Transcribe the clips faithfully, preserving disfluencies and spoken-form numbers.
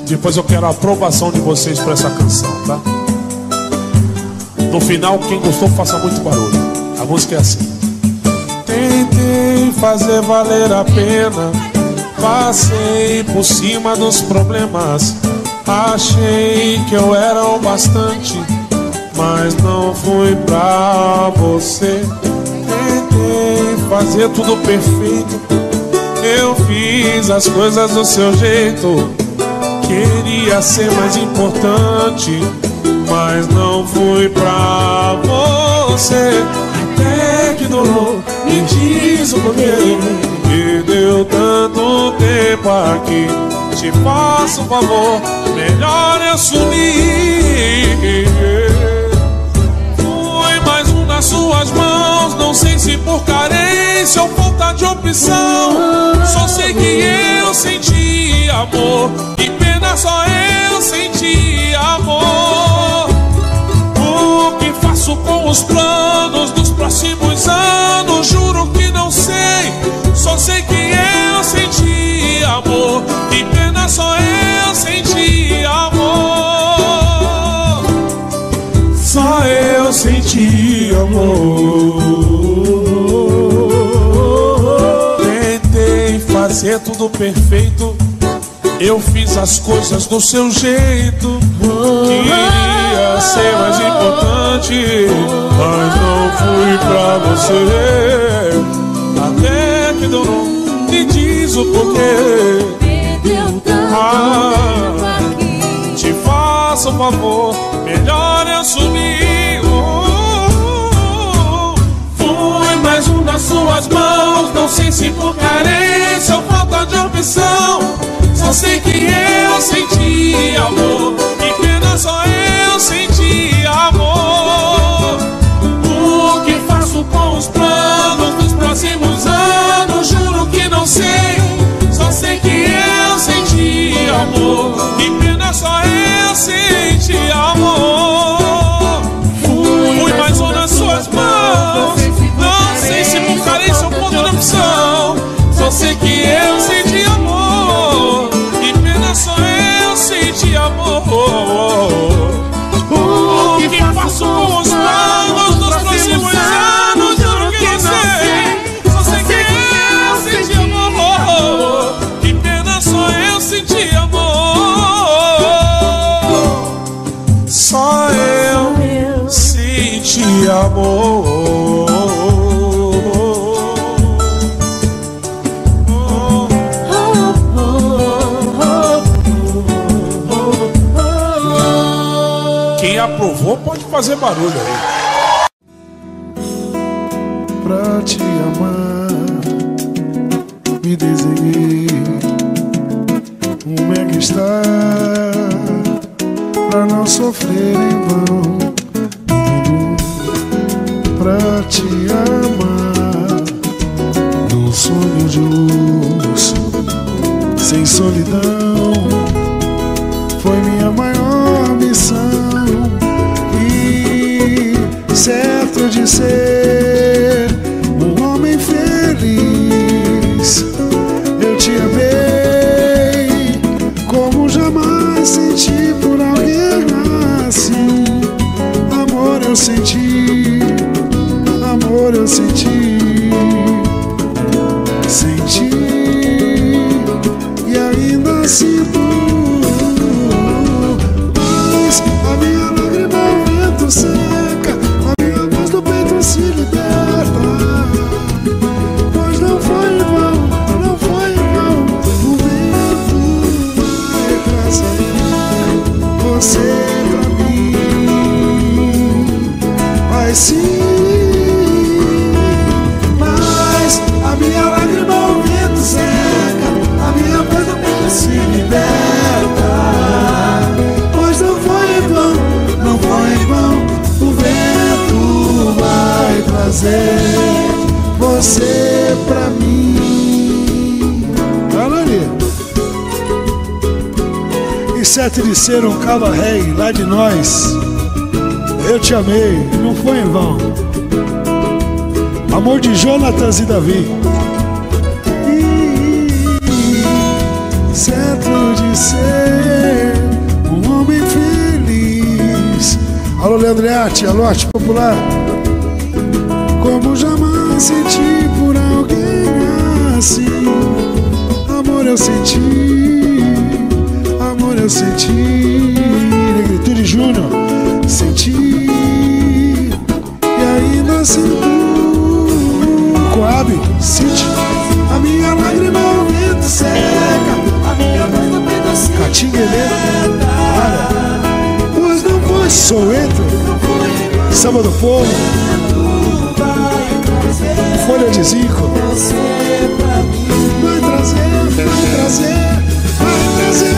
Depois eu quero a aprovação de vocês para essa canção, tá? No final, quem gostou, faça muito barulho. A música é assim. Tentei fazer valer a pena, passei por cima dos problemas, achei que eu era o bastante, mas não fui pra você. Tentei fazer tudo perfeito, eu fiz as coisas do seu jeito, queria ser mais importante, mas não fui pra você. Até que durou, me diz o porquê, perdeu tanto tempo aqui. Te faço um favor, melhor eu sumir. Fui mais um nas suas mãos, não sei se por carência ou falta de opção. Só sei que eu senti amor, que pena só eu senti amor. O que faço com os planos dos próximos anos, juro que não sei. Só sei que eu senti amor, que pena só eu senti amor. Só eu senti amor. Tentei fazer tudo perfeito, eu fiz as coisas do seu jeito, queria ser mais importante, mas não fui pra você. Até que durou, me diz o porquê, perdeu tanto ah, tempo aqui. te faço um favor, melhor eu sumir. uh, uh, uh. Fui mais um nas suas mãos, não sei se por carência ou falta de opção. Só sei que eu senti amor, que pena só eu senti amor. O que faço com os planos dos próximos anos, juro que não sei. Só sei que eu senti amor, que pena só eu senti amor. Fui mais um nas suas mãos, não sei se por carência ou falta de opção. Só sei que eu senti amor, que pena só eu senti amor. O que faço com os planos dos próximos anos, juro que não sei. Só sei que eu senti amor, que pena só eu senti amor. Só eu senti amor. Quem aprovou pode fazer barulho aí. Pra te amar, me desenhei um mega-star, pra não sofrer em vão. Pra te amar, num sonho de luz, sem solidão, foi minha maior missão. E certo de ser um homem feliz, eu te amei como jamais senti por alguém assim. Amor eu senti, amor eu senti, senti e ainda sinto. Mas a minha lágrima ao vento seca, a minha voz do peito se liberta. Pois não foi em vão, não foi em vão, o vento vai trazer você pra mim. Vai sim. Mas a minha lágrima ao vento seca, a minha voz do peito se liberta. Pois não foi em vão, não foi em vão, o vento vai trazer você pra mim. Galera, e sete de ser um cava rei lá de nós, eu te amei, não foi em vão. Amor de Jonatas e Davi. E certo de ser Andreatti, a lote popular. Como jamais senti por alguém assim. Amor eu senti, amor eu senti. Negritude Júnior, senti. E ainda sinto. Coab, City. A minha lágrima ao vento seca, a minha voz no peito assim. Catinguelê, olha. Pois não foi, sou entro. Samba do Povo, Folha de Zico. Vai trazer, vai trazer, vai trazer.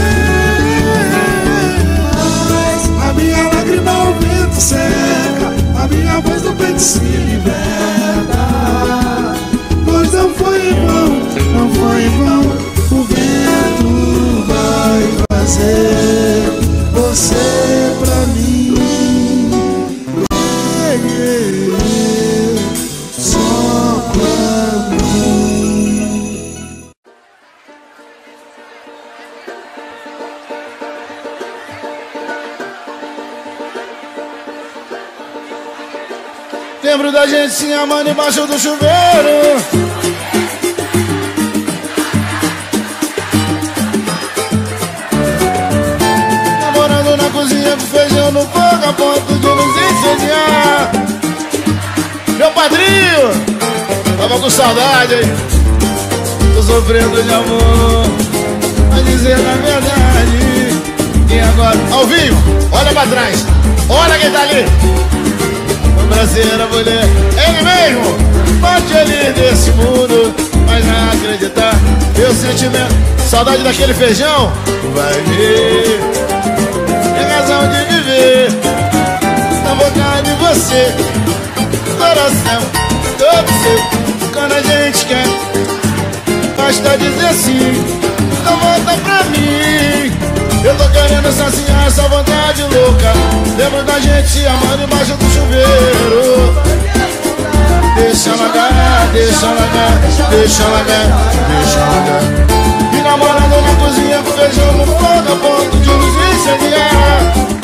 A minha lágrima ao vento seca, a minha voz no peito se liberta. Pois não foi em vão, não foi em vão. O vento vai trazer você pra mim. Lembro da gente se amando embaixo do chuveiro. Namorando na cozinha com feijão no fogo a ponto de nos incendiar. Meu padrinho tava com saudade, hein? Tô sofrendo de amor, a dizer a verdade. E agora, ao vivo, olha pra trás, olha quem tá ali. Brasileira mulher, ele mesmo, bate ali desse mundo, mas não acreditar, meu sentimento, saudade daquele feijão, vai ver, tem razão de viver, na boca de você, coração todo seu, quando a gente quer, basta dizer sim, então volta pra mim. Eu tô querendo saciar essa vontade louca. Lembro da gente se amando embaixo do chuveiro. Deixa largar, deixa largar, deixa largar, deixa largar. E namorando na cozinha com feijão no fogo a ponto de nos incendiar.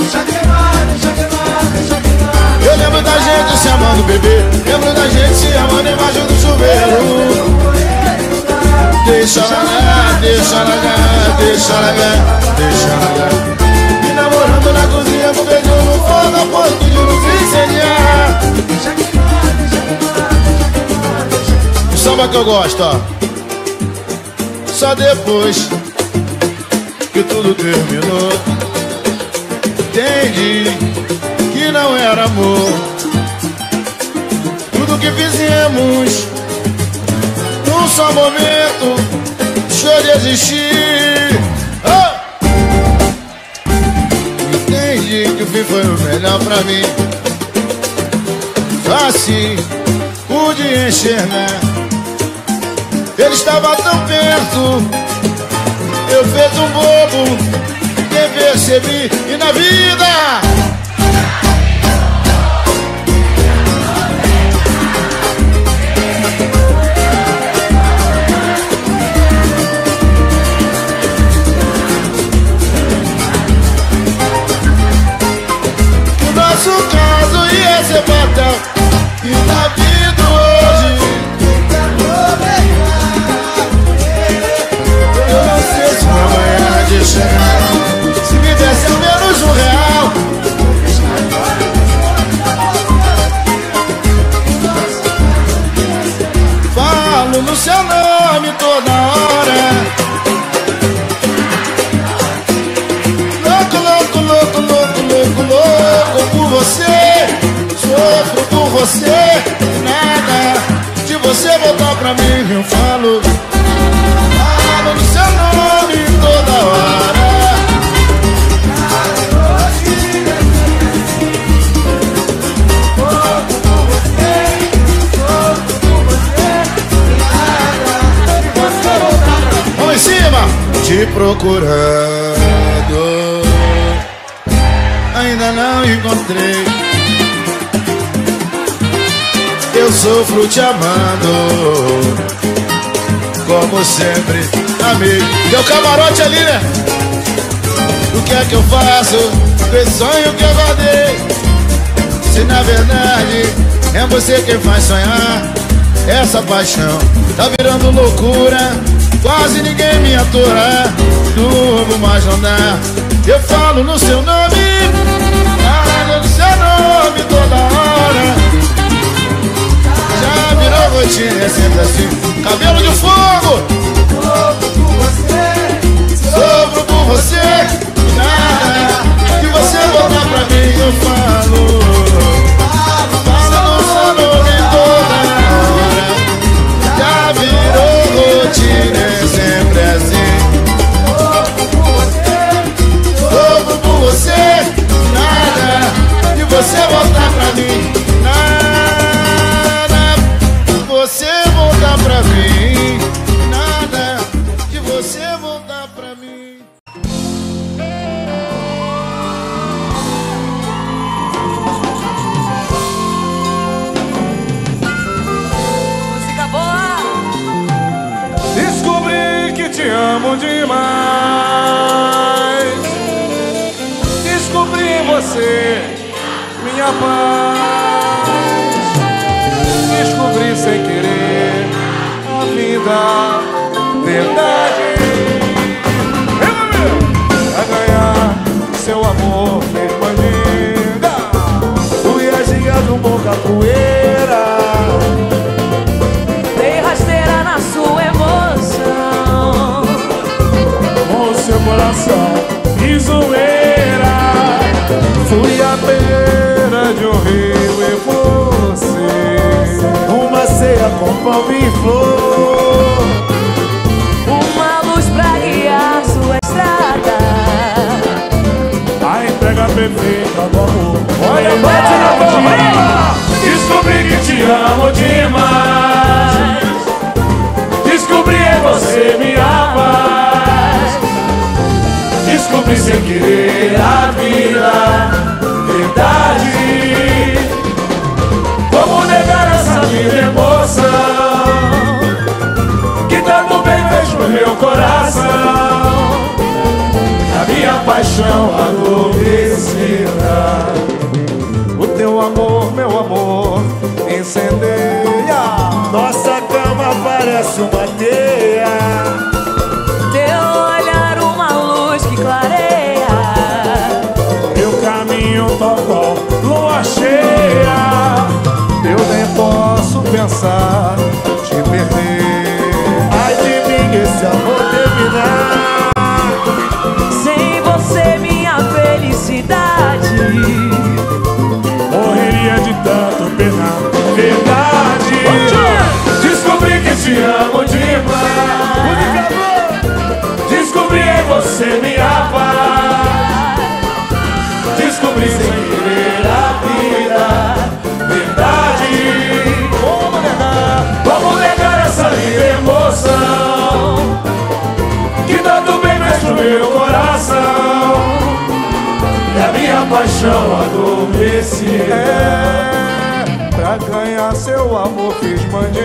Eu lembro da gente se amando, bebê. Lembro da gente se amando embaixo do chuveiro. Deixa largar, deixa largar, deixa largar, deixa largar. E namorando na cozinha com feijão no fogo a ponto de nos incendiar. O samba que eu gosto, ó. Só depois que tudo terminou, entendi que não era amor. Tudo que fizemos num só momento deixou de existir. Oh! Entendi que o fim foi o melhor pra mim. Assim pude enxergar. Ele estava tão perto, eu fiz um bobo, nem percebi. E na vida nosso caso ia ser fatal. E na vida hoje eu não sei se amanhã de chegar. Se me desse ao menos um real, falo no seu nome toda hora. Louco, louco, louco, louco, louco, louco por você. Sofro por você, nada de você voltar pra mim. Eu falo, falo no seu nome toda hora. Vamos em cima! Te procurando, ainda não encontrei. Eu sofro te amando, como sempre, amigo. Deu camarote ali, né? O que é que eu faço com esse sonho que eu guardei? Se na verdade é você quem faz sonhar. Essa paixão tá virando loucura, quase ninguém me atura. Durmo, mas não dá. Eu falo no seu nome, falo no seu nome toda hora. Já virou rotina, é sempre assim. Cabelo de fogo, sofro por você, sofro por você. Nada que você voltar pra mim, eu falo. Falo no seu nome toda hora. Já virou rotina, é sempre assim. Sofro por você, nada de você voltar pra mim. Nada de você voltar pra mim. Nada de você voltar pra mim. Música boa! Descobri que te amo demais. Descobri em você minha paz. Descobri sem querer a vida, verdade. Pra ganhar seu amor fez bandida. Fui a ginga do bom capoeira. Dei rasteira na sua emoção. Com seu coração e zoeira. Fui à beira de um rio e você. Uma ceia com pão e flor. Uma luz pra guiar sua estrada. A entrega perfeita do amor. Olha, bate na boca. Descobri que te amo demais. Descobri em você minha paz. Descobri sem querer a vida, verdade. Como negar essa vida emoção que tanto bem fez pro meu coração? A minha paixão adormecida. O teu amor, meu amor, incendeia. Nossa cama parece uma teia. Teu olhar uma luz que clareia. Meu caminho total, lua cheia. Eu nem posso pensar te perder. Ai de mim esse amor terminar. Sem você minha felicidade. Morreria de tanto penar. Verdade. Descobri que te amo demais. Descobri em você minha paz. Descobri sem querer a vida, verdade. Como negar, como negar essa linda emoção que tanto bem mexe no meu coração? E a minha paixão adormecida. É, pra ganhar seu amor fiz mandinga.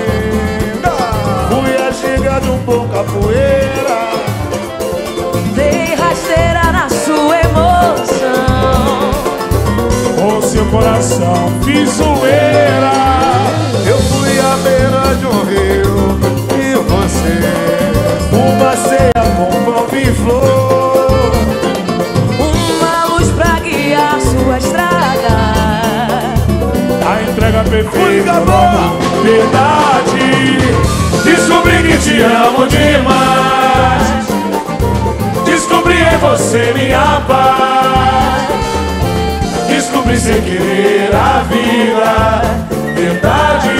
Fui a ginga de um bom capoeira. Dei rasteira na sua emoção. Com seu coração fiz zoeira. Eu fui à beira de um rio e você. Uma ceia com pão e flor. Uma luz pra guiar sua estrada. A entrega perfeita, verdade. Descobri que te amo demais. Descobri em você minha paz. Descobri sem querer a vida, verdade.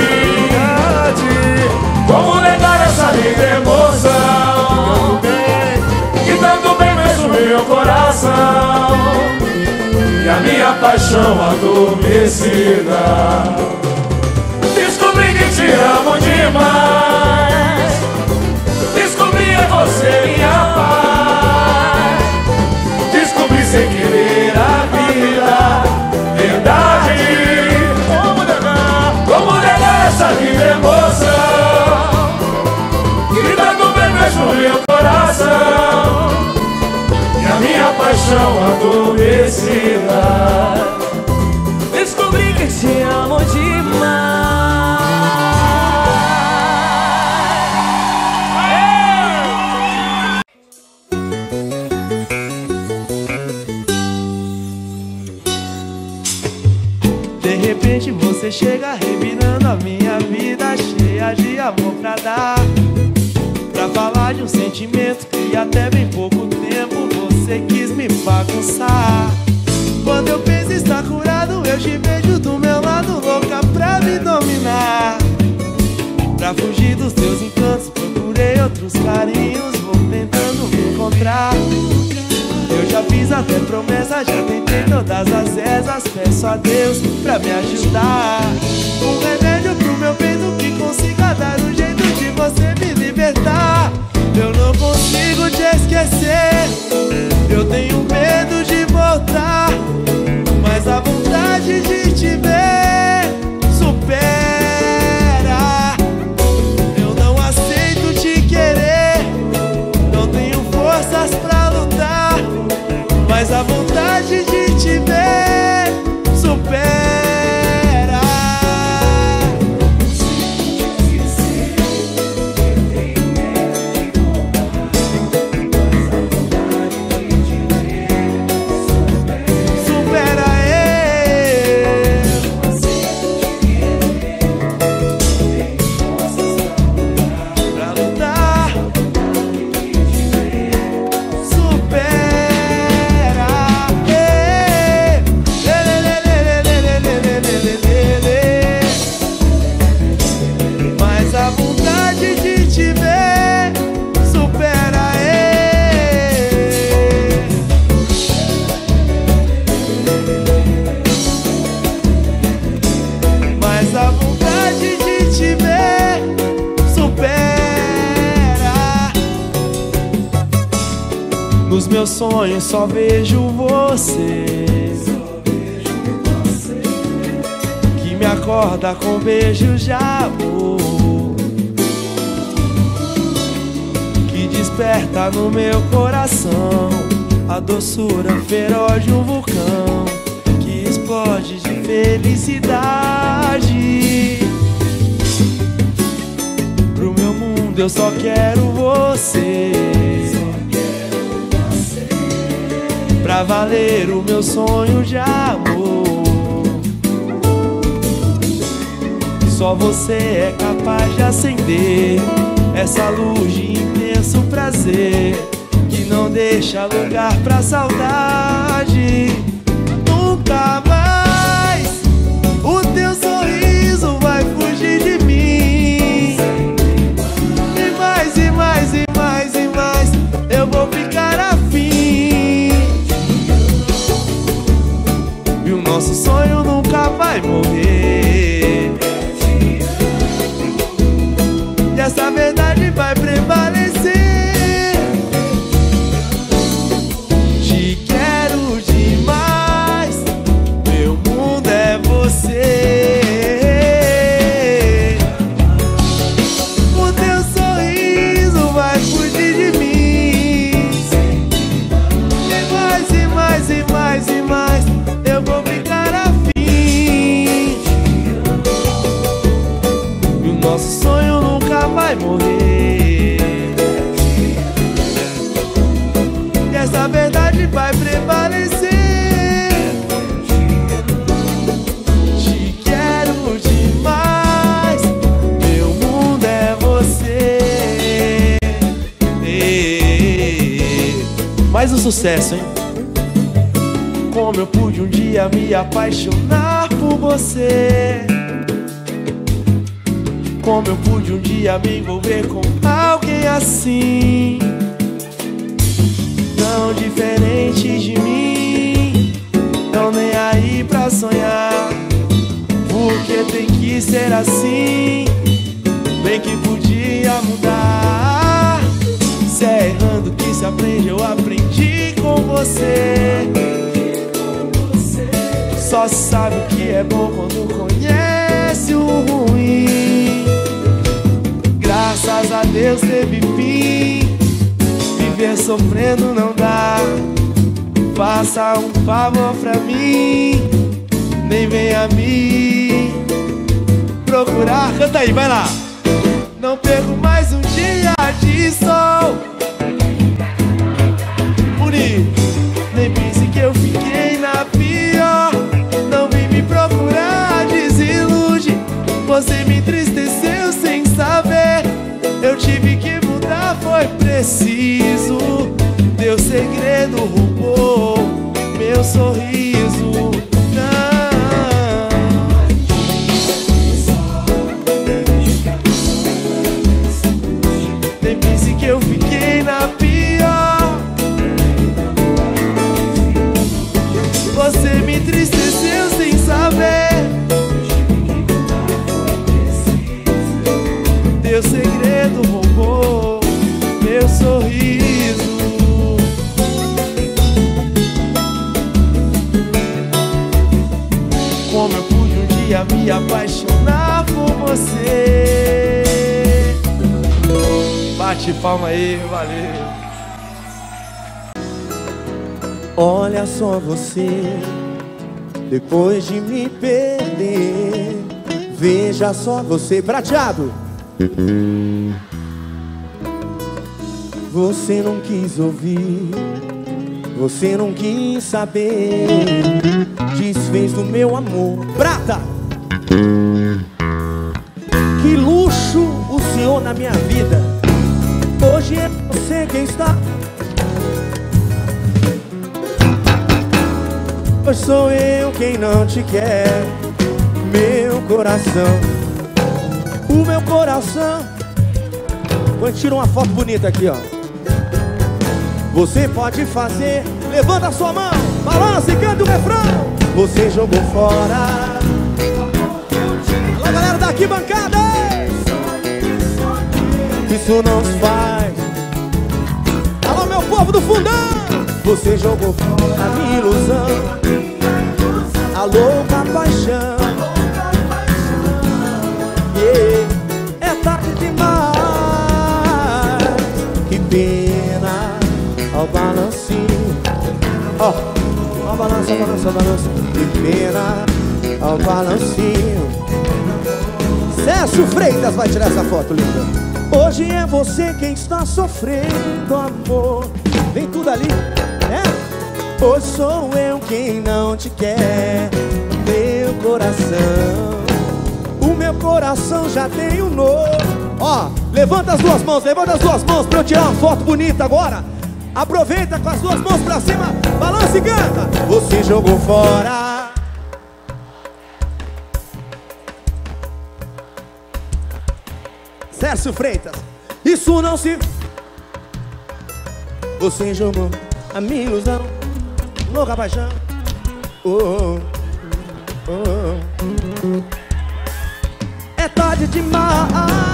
Como negar essa linda emoção que tanto bem mexe no meu coração? E a minha paixão adormecida. Descobri que te amo demais. Descobri em você minha paz. Descobri sem querer a vida, verdade. Como negar, como negar essa linda emoção que tanto bem mexe no meu coração? E a minha paixão adormecida. repente você chega revirando a minha vida cheia de amor pra dar, pra falar de um sentimento que até bem pouco tempo você quis me bagunçar. Quando eu penso estar curado, eu te vejo do meu lado, louca pra me dominar. Pra fugir dos teus encantos, procurei outros carinhos, vou tentando me encontrar. Eu já fiz até promessa, já tentei todas as rezas, peço a Deus pra me ajudar. Um remédio pro meu peito que consiga dar um jeito de você me libertar. Eu não consigo te esquecer, eu tenho medo de voltar, mas a vontade de te ver supera. Eu não aceito te querer, não tenho forças pra lutar, mas a vontade de te ver supera. Nos meus sonhos só vejo você, que me acorda com beijos de amor, que desperta no meu coração a doçura feroz de um vulcão que explode de felicidade. Pro meu mundo eu só quero você, pra valer o meu sonho de amor. Só você é capaz de acender essa luz de intenso prazer que não deixa lugar pra saudade. Nunca mais o teu sorriso vai fugir de mim. E mais, e mais, e mais, e mais eu vou ficar afim. E o nosso sonho nunca vai morrer, e essa verdade vai prevalecer. Te quero demais, meu mundo é você. O teu sorriso vai fugir de mim. E mais, e mais, e mais, e mais eu vou ficar afim. E o nosso sonho nunca vai morrer, e essa verdade vai prevalecer. Te quero demais, meu mundo é você. Mais um sucesso, hein? Como eu pude um dia me apaixonar por você, como eu pude um dia me envolver com alguém assim, tão diferente de mim, tão nem aí pra sonhar. Porque tem que ser assim, bem que podia mudar. Se é errando que se aprende, eu aprendi com você. Só sabe o que é bom quando conhece o ruim. Graças a Deus teve fim, viver sofrendo não dá. Faça um favor pra mim, nem venha me procurar. Canta aí, vai lá. Não perco mais um dia de sol. Bonito. Nem pense que eu fiquei na pior. Não vim me procurar de indeciso. Teu segredo roubou meu sorriso. Não. Nem pense que eu fiquei na pior. Você me entristeceu sem saber. Teu segredo roubou meu sorriso. Como eu pude um dia me apaixonar por você. Bate palma aí, valeu. Olha só você, depois de me perder. Veja só você, prateado. Você não quis ouvir, você não quis saber. Desfez do meu amor. Prata! Que luxo o senhor na minha vida. Hoje é você quem está. Hoje sou eu quem não te quer. Meu coração, o meu coração. Vou tirar uma foto bonita aqui, ó. Você pode fazer. Levanta a sua mão, balança e canta o refrão. Você jogou fora. Alô, galera da arquibancada. Isso não se faz. Alô, meu povo do fundão. Você jogou fora a minha ilusão, a louca paixão. Yeah. É tarde demais. Que pena. Ó o balancinho. Ó, ó o balanço, ó o balanço, ó o balanço. Que pena. Ó o balancinho. Cécio Freitas vai tirar essa foto linda. Hoje é você quem está sofrendo, amor. Vem tudo ali, né? Hoje sou eu quem não te quer. Meu coração, o meu coração já tem um novo. Ó, levanta as duas mãos, levanta as duas mãos pra eu tirar uma foto bonita agora. Aproveita com as duas mãos pra cima, balança e canta. Você jogou fora. Cércio Freitas, isso não se... Você jogou a minha ilusão, louca paixão. Oh, oh, oh. É tarde demais.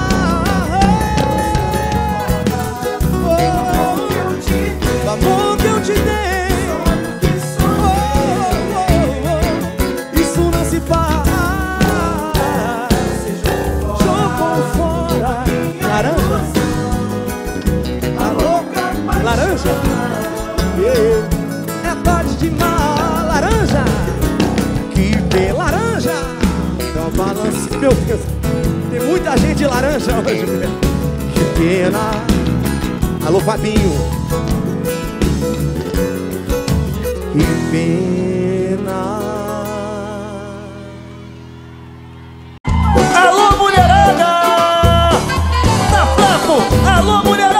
Oh, o amor que eu te dei. Oh, oh, oh. Isso não se faz. Jogou fora. Laranja. Laranja, yeah. É tarde demais, laranja. Que bem, laranja. Então balance, meu Deus. Tem muita gente laranja hoje. Que pena. Alô, Fabinho. Que pena. Alô, mulherada. Tá fraco. Alô, mulherada.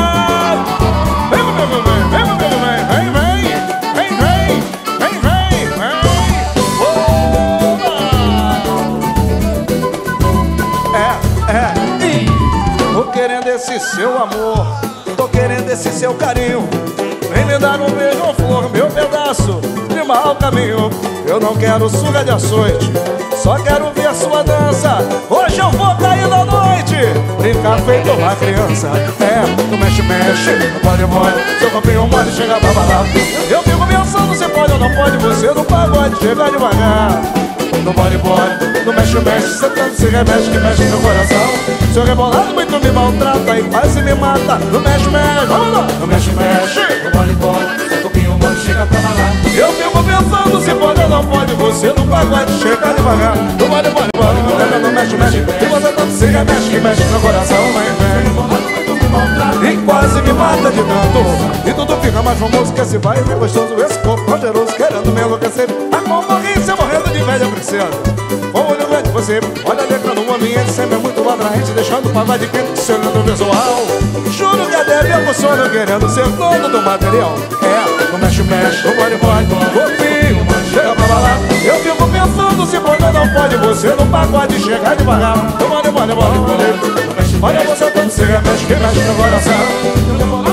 Esse seu amor, tô querendo esse seu carinho. Vem me dar um beijo ou flor, meu pedaço de mau caminho. Eu não quero surra de açoite, só quero ver sua dança. Hoje eu vou cair na noite, brincar feito uma criança. É, no mexe, mexe, no pode, pode. Seu copinho mole, chega pra balar. Eu fico pensando se pode ou não pode. Você no pagode, chega devagar. No pode, pode, no mexe, mexe. Sentando se remexe, que mexe no coração. Seu rebolado muito me maltrata e quase me mata. No mexe, mexe, vamos lá. No mexe, mexe, no pode, pode. Seu copinho mole, chega pra balar. Eu fico pensando se pode ou não pode. Você no pagode, chega devagar. No pode, pode, pode. No mexe, mexe. E você tanto se remexe, que mexe no coração. Vem, vem. E quase me mata de tanto. E tudo fica mais famoso que esse vai e vem gostoso. Esse corpo poderoso querendo me enlouquecer. A concorrência morrendo de velha princesa. Com o olho grande você. Olha, alegrando o ambiente, sempre é muito atraente, deixando o pagode quente, se olhando o visual. Juro que até me emociono, querendo ser dono do material. É, no mexe-mexe, no bode-bode, fofinho, chega pra lá. Eu fico pensando se pode ou não pode, você no pagode chegar devagar. No bode-bode, bode-bode, olha você todo se remexe, que mexe no coração.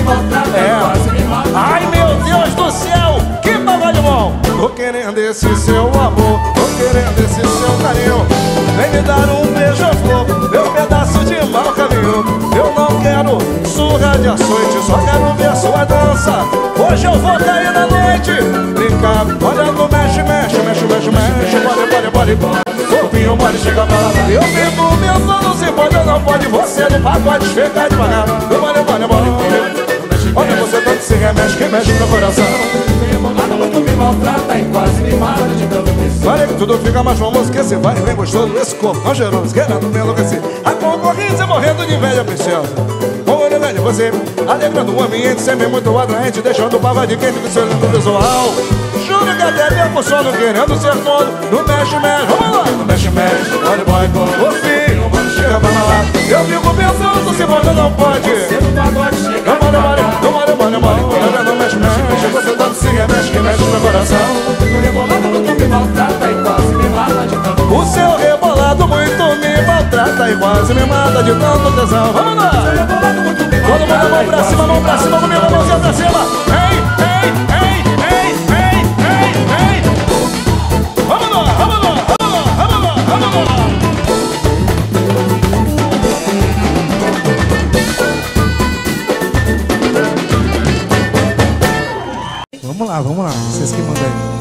É, ai meu Deus do céu, que pagode bom. Tô querendo esse seu amor, tô querendo esse seu carinho. Vem me dar um beija-flor, meu pedaço de mau caminho. Eu não quero surra de açoite, só quero ver sua dança. Hoje eu vou cair na noite, brincar. Olha no mexe, mexe, mexe, mexe, mexe. Pode, pode, pode, fofinho, pode chegar pra lá. Eu fico pensando se pode ou não pode, você no pagode chegar devagar. Pode, pode, pode. Olha você tanto se remexe, que mexe no coração. Muito me maltrata e quase me mata de tanto que olha que tudo fica mais famoso que esse vai bem gostoso. Esse corpo tão cheiroso, querendo me enlouquecer. A concorrência morrendo de inveja preciosa. Olha, velho, você alegrando o ambiente, sempre muito atraente, deixando o pagode quente do seu lindo visual. Juro que até me emociono, querendo ser dono. No mexe, mexe, vamos lá. No mexe, mexe, olha, boy, boy. Ô filho, mano, chega pra lá. Eu fico pensando se pode ou não pode. Não pode, pode, não pode, pode, pode. Olha, no mexe, mexe, você tanto se remexe, que mexe no coração. me maltrata e quase me mata de tanto. O seu rebolado muito me maltrata e quase me mata de tanto tesão. Vamos lá! Todo mundo, mão pra cima, mão pra cima, comigo, mãozinha pra cima. Ei, ei, ei, ei, ei, ei, ei. Vamos lá, vamos lá, vamos lá, vamos lá, vamos lá. Vamos lá, vamos lá, vocês que mandam aí.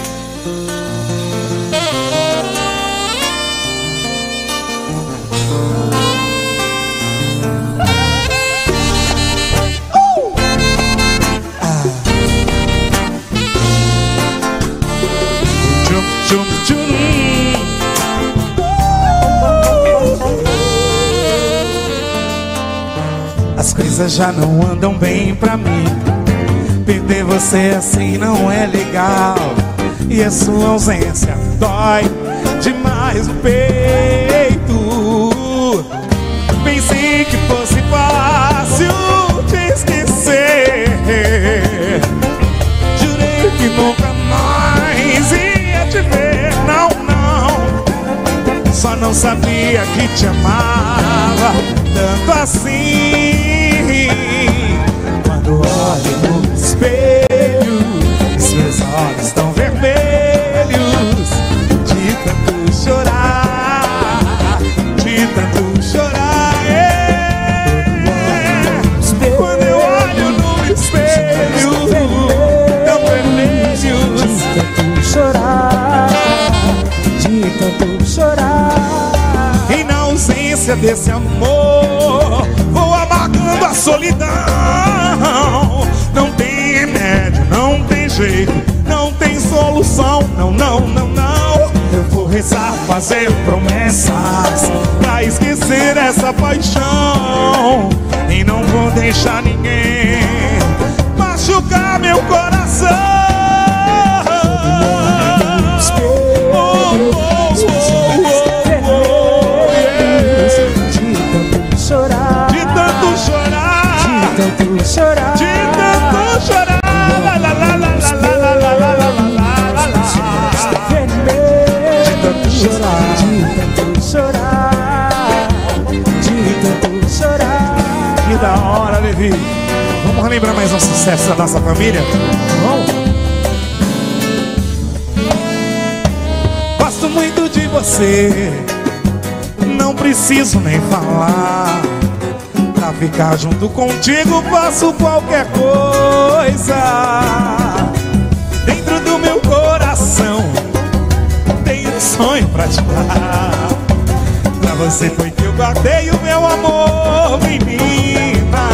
As coisas já não andam bem pra mim. Perder você assim não é legal. E a sua ausência dói demais no peito. Pensei que fosse fácil te esquecer. Jurei que nunca mais ia te ver. Não, não. Só não sabia que te amava tanto assim. Quando olho no espelho, seus olhos estão vermelhos de tanto chorar, de tanto chorar. É. Quando eu olho no espelho, tão vermelhos de tanto chorar, de tanto chorar. E na ausência desse amor, vou amargando a solidão. Não tem remédio, não tem jeito, não tem solução. Não, não, não, não. Eu vou rezar, fazer promessas pra esquecer essa paixão. E não vou deixar ninguém machucar meu coração. Oh, oh, oh, oh, oh, yeah. De tanto chorar, de tanto chorar, de tanto chorar, de tanto chorar. La la la la la la la la la la la. De tanto chorar, de tanto chorar, de tanto chorar. Que da hora, Levi. Vamos relembrar mais um sucesso da nossa família? Vamos. Gosto muito de você, não preciso nem falar. Pra ficar junto contigo faço qualquer coisa. Dentro do meu coração tenho um sonho pra te dar. Pra você foi que eu guardei o meu amor, menina.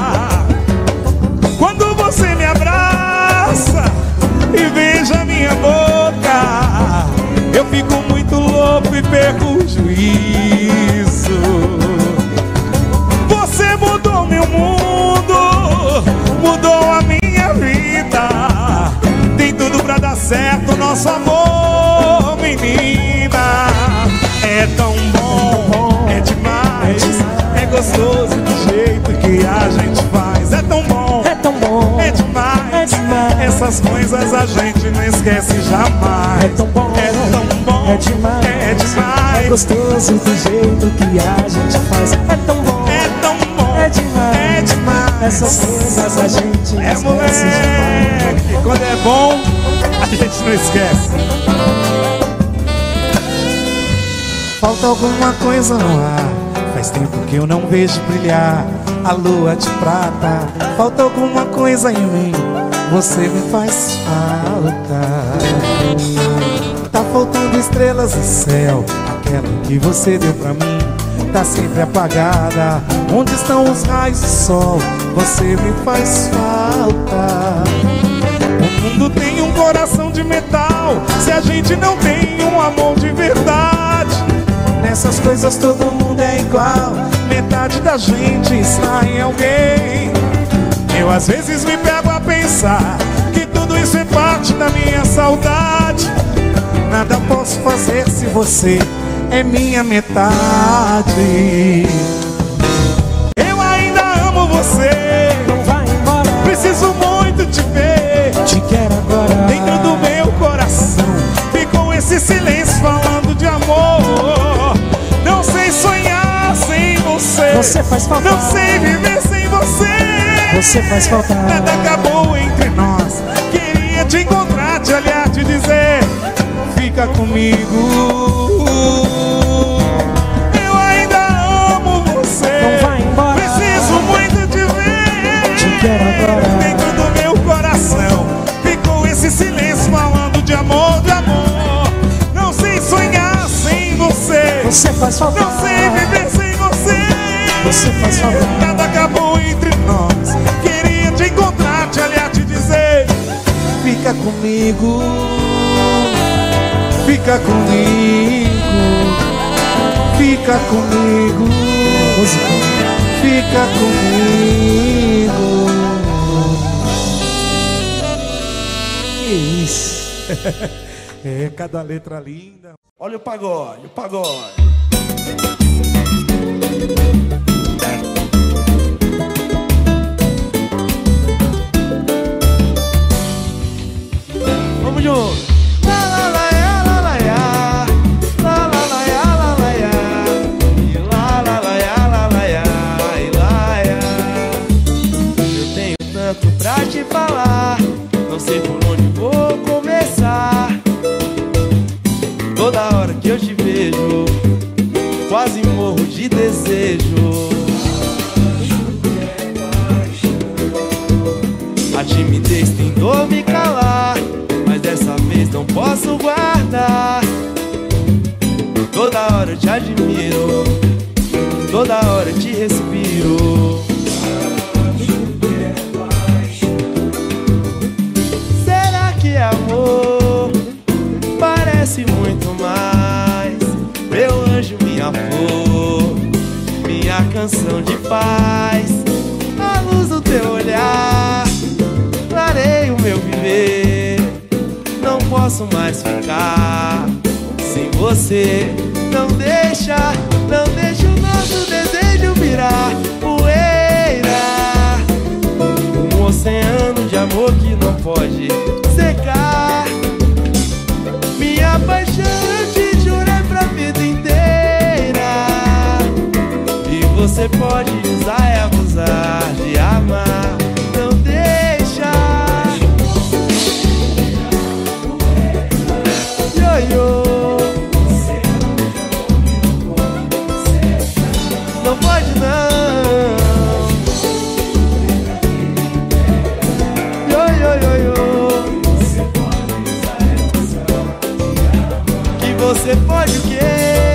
Quando você me abraça e beija minha boca, eu fico muito louco e perco o juízo. Você mudou meu mundo, mudou a minha vida. Tem tudo pra dar certo nosso amor, menina. Essas coisas a gente não esquece jamais. É tão bom, é tão bom, é demais, é demais. É gostoso do jeito que a gente faz. É tão bom, é tão bom, é demais, é demais. Essas coisas a gente não é esquece moleque. jamais. Quando é bom, a gente não esquece. Falta alguma coisa no ar. Faz tempo que eu não vejo brilhar a lua de prata. Falta alguma coisa em mim, você me faz falta. Tá faltando estrelas no céu, aquela que você deu pra mim tá sempre apagada. Onde estão os raios do sol? Você me faz falta. O mundo tem um coração de metal, se a gente não tem um amor de verdade. Nessas coisas todo mundo é igual, metade da gente está em alguém. Eu às vezes me pego a pensar que tudo isso é parte da minha saudade. Nada posso fazer se você é minha metade. Eu ainda amo você, não vai embora, preciso muito te ver. Te quero agora. Dentro do meu coração ficou esse silêncio falando de amor. Não sei sonhar sem você, você faz falta. Não sei viver sem você, você faz falta. Nada acabou entre nós. Queria te encontrar, te olhar, te dizer: fica comigo. Eu ainda amo você, não vai embora, preciso muito te ver. Te quero agora. Dentro do meu coração ficou esse silêncio falando de amor, de amor. Não sei sonhar sem você, você faz falta. Não sei viver sem você, você faz falta. Nada acabou entre nós. Queria te encontrar, te olhar, te dizer: fica comigo. Fica comigo, fica comigo, fica comigo. Que isso? É, cada letra linda. Olha o pagode, o pagode. Vamos junto. Pra te falar, não sei por onde vou começar. Toda hora que eu te vejo, quase morro de desejo. A timidez tentou me calar, mas dessa vez não posso guardar. Toda hora eu te admiro, toda hora eu te respiro. Amor, parece muito mais. Meu anjo, minha flor, minha canção de paz. A luz do teu olhar, clarei o meu viver. Não posso mais ficar sem você. Não deixa, não deixa o nosso desejo virar poeira. Um oceano de amor que não pode secar. Minha paixão eu te juro é pra vida inteira. E você pode usar e abusar de amar. Não deixa. Yo-yo. Não pode não. Yo-yo-yo-yo. Você pode o quê?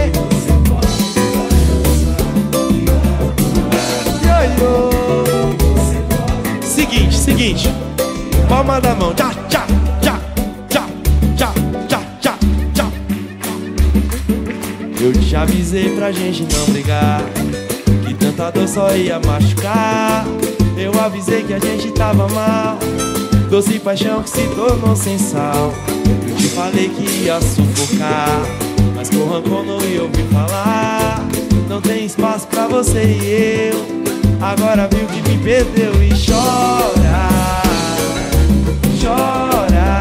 Yo, yo. Seguinte, seguinte. Palma da mão. Tchá, tchá, tchá, tchá, tchá, tchá, tchá, tchá. Eu te avisei pra gente não brigar, que tanta dor só ia machucar. Eu avisei que a gente tava mal, doce paixão que se tornou sem sal. Eu te falei que ia sufocar, mas com rancor não ia ouvir falar. Não tem espaço pra você e eu. Agora viu que me perdeu e chora. chora.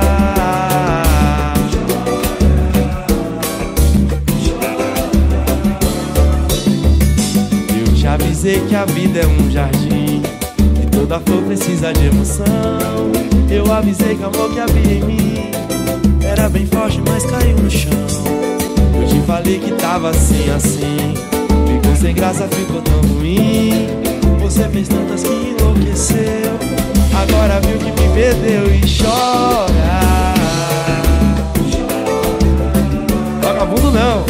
Eu te avisei que a vida é um jardim e toda flor precisa de emoção. Eu avisei que o amor que havia em mim era bem forte, mas caiu no chão. Eu te falei que tava assim, assim. Ficou sem graça, ficou tão ruim. Você fez tantas que enlouqueceu. Agora viu que me perdeu e chora. Vagabundo não.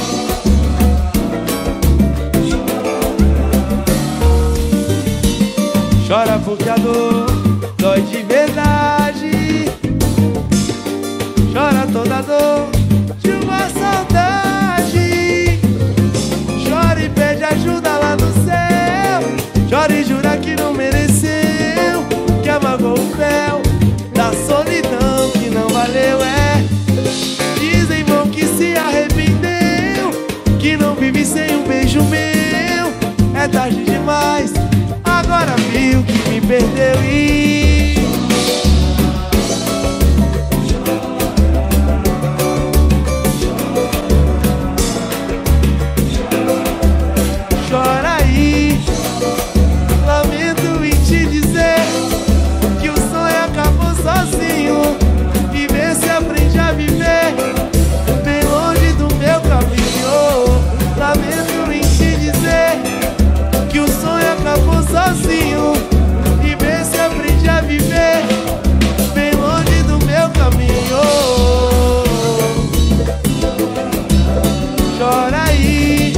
Chora porque a dor dói de verdade. Chora toda a dor de uma saudade. Chora e pede ajuda lá no céu. Chora e jura que não mereceu, que amagou o véu da solidão que não valeu. É, dizem vão que se arrependeu, que não vive sem um beijo meu. É tarde demais, agora viu que me perdeu e... Chora aí, lamento em te dizer que o sonho acabou sozinho. E vê se aprende a viver bem longe do meu caminho. Lamento em te dizer que o sonho acabou sozinho. E vê se aprende a viver bem longe do meu caminho. Chora aí.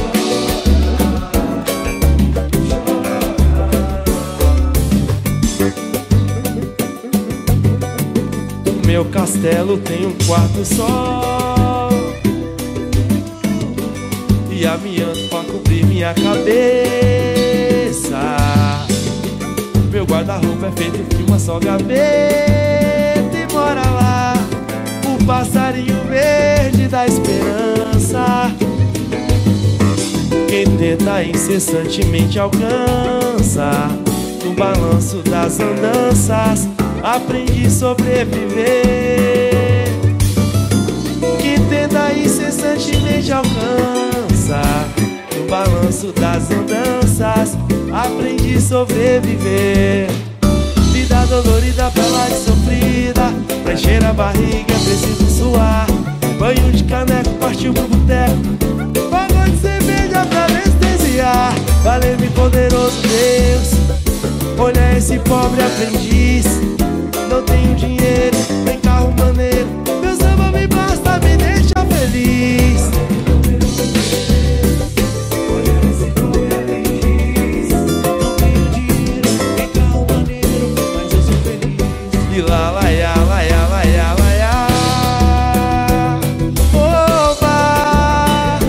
O meu castelo tem um quarto só e amianto pra cobrir minha cabeça. Meu guarda-roupa é feito de uma só gaveta e mora lá o passarinho verde da esperança. Quem tenta incessantemente alcança. No balanço das andanças aprendi a sobreviver. Quem tenta incessantemente alcança. No balanço das andanças aprendi a sobreviver. Vida dolorida, pela e sofrida, pra encher a barriga é preciso suar. Banho de caneco, partiu pro boteco, fogão de cerveja pra anestesiar. Valeu-me poderoso Deus, olha esse pobre aprendiz. Não tenho dinheiro, nem carro maneiro, meu samba me basta, me deixa feliz. Olha esse pobre aprendiz. Não tenho dinheiro, nem carro maneiro, mas eu sou feliz. E lá, lá, ia, lá, ia, lá, ia, lá, ia. Oba!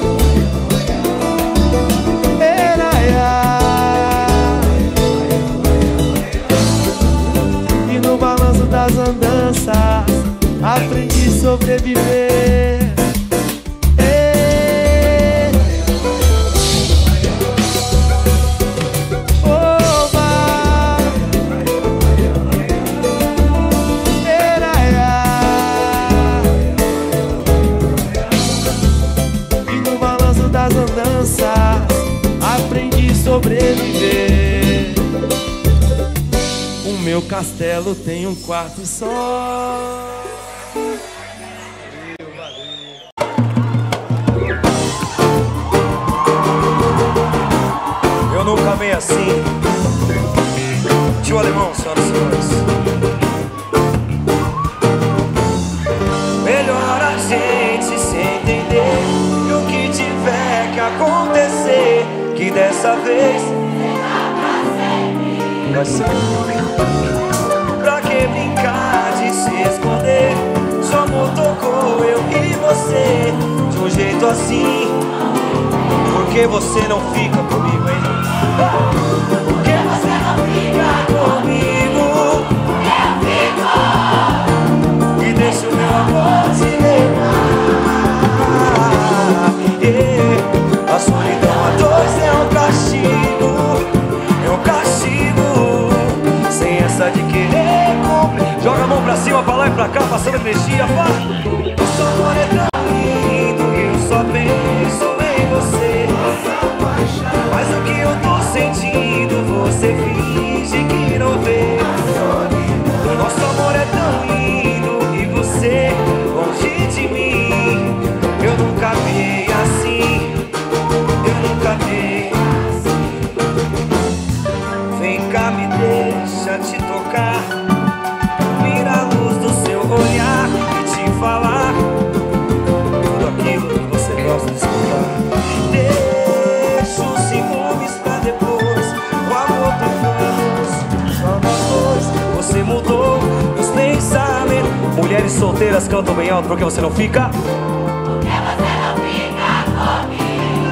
Era, e no balanço das andanças aprendi a sobreviver. Ei. Oba! Era, e no balanço das andanças aprendi a sobreviver. O meu castelo tem um quarto só. Eu nunca amei assim. Tio Alemão, senhoras e senhores. Melhor a gente se entender. E o que tiver que acontecer, que dessa vez vai ser. Pra que brincar de se esconder? Só amor tocou eu e você de um jeito assim. Por que você não fica comigo, hein? Por que você não fica comigo? Eu fico. E deixa o meu amor te levar. Yeah. A solidão a dois é um castigo. É um castigo. Sem essa de querer cumprir. Joga a mão pra pra lá e pra cá, passando energia, vai. Nosso amor é tão lindo que eu só penso em você. Mas o que eu tô sentindo, você finge que não vê. Nosso amor é tão lindo e você longe de mim. Eu nunca vi assim, eu nunca vi assim. Vem cá, me deixa te tocar. Mira a luz do seu olhar e te falar tudo aquilo que você gosta de escutar. Deixa os ciúmes pra depois, o amor pegamos, só nós dois. Você mudou meus pensamentos. Mulheres solteiras cantam bem alto porque você não fica. Porque você não fica comigo,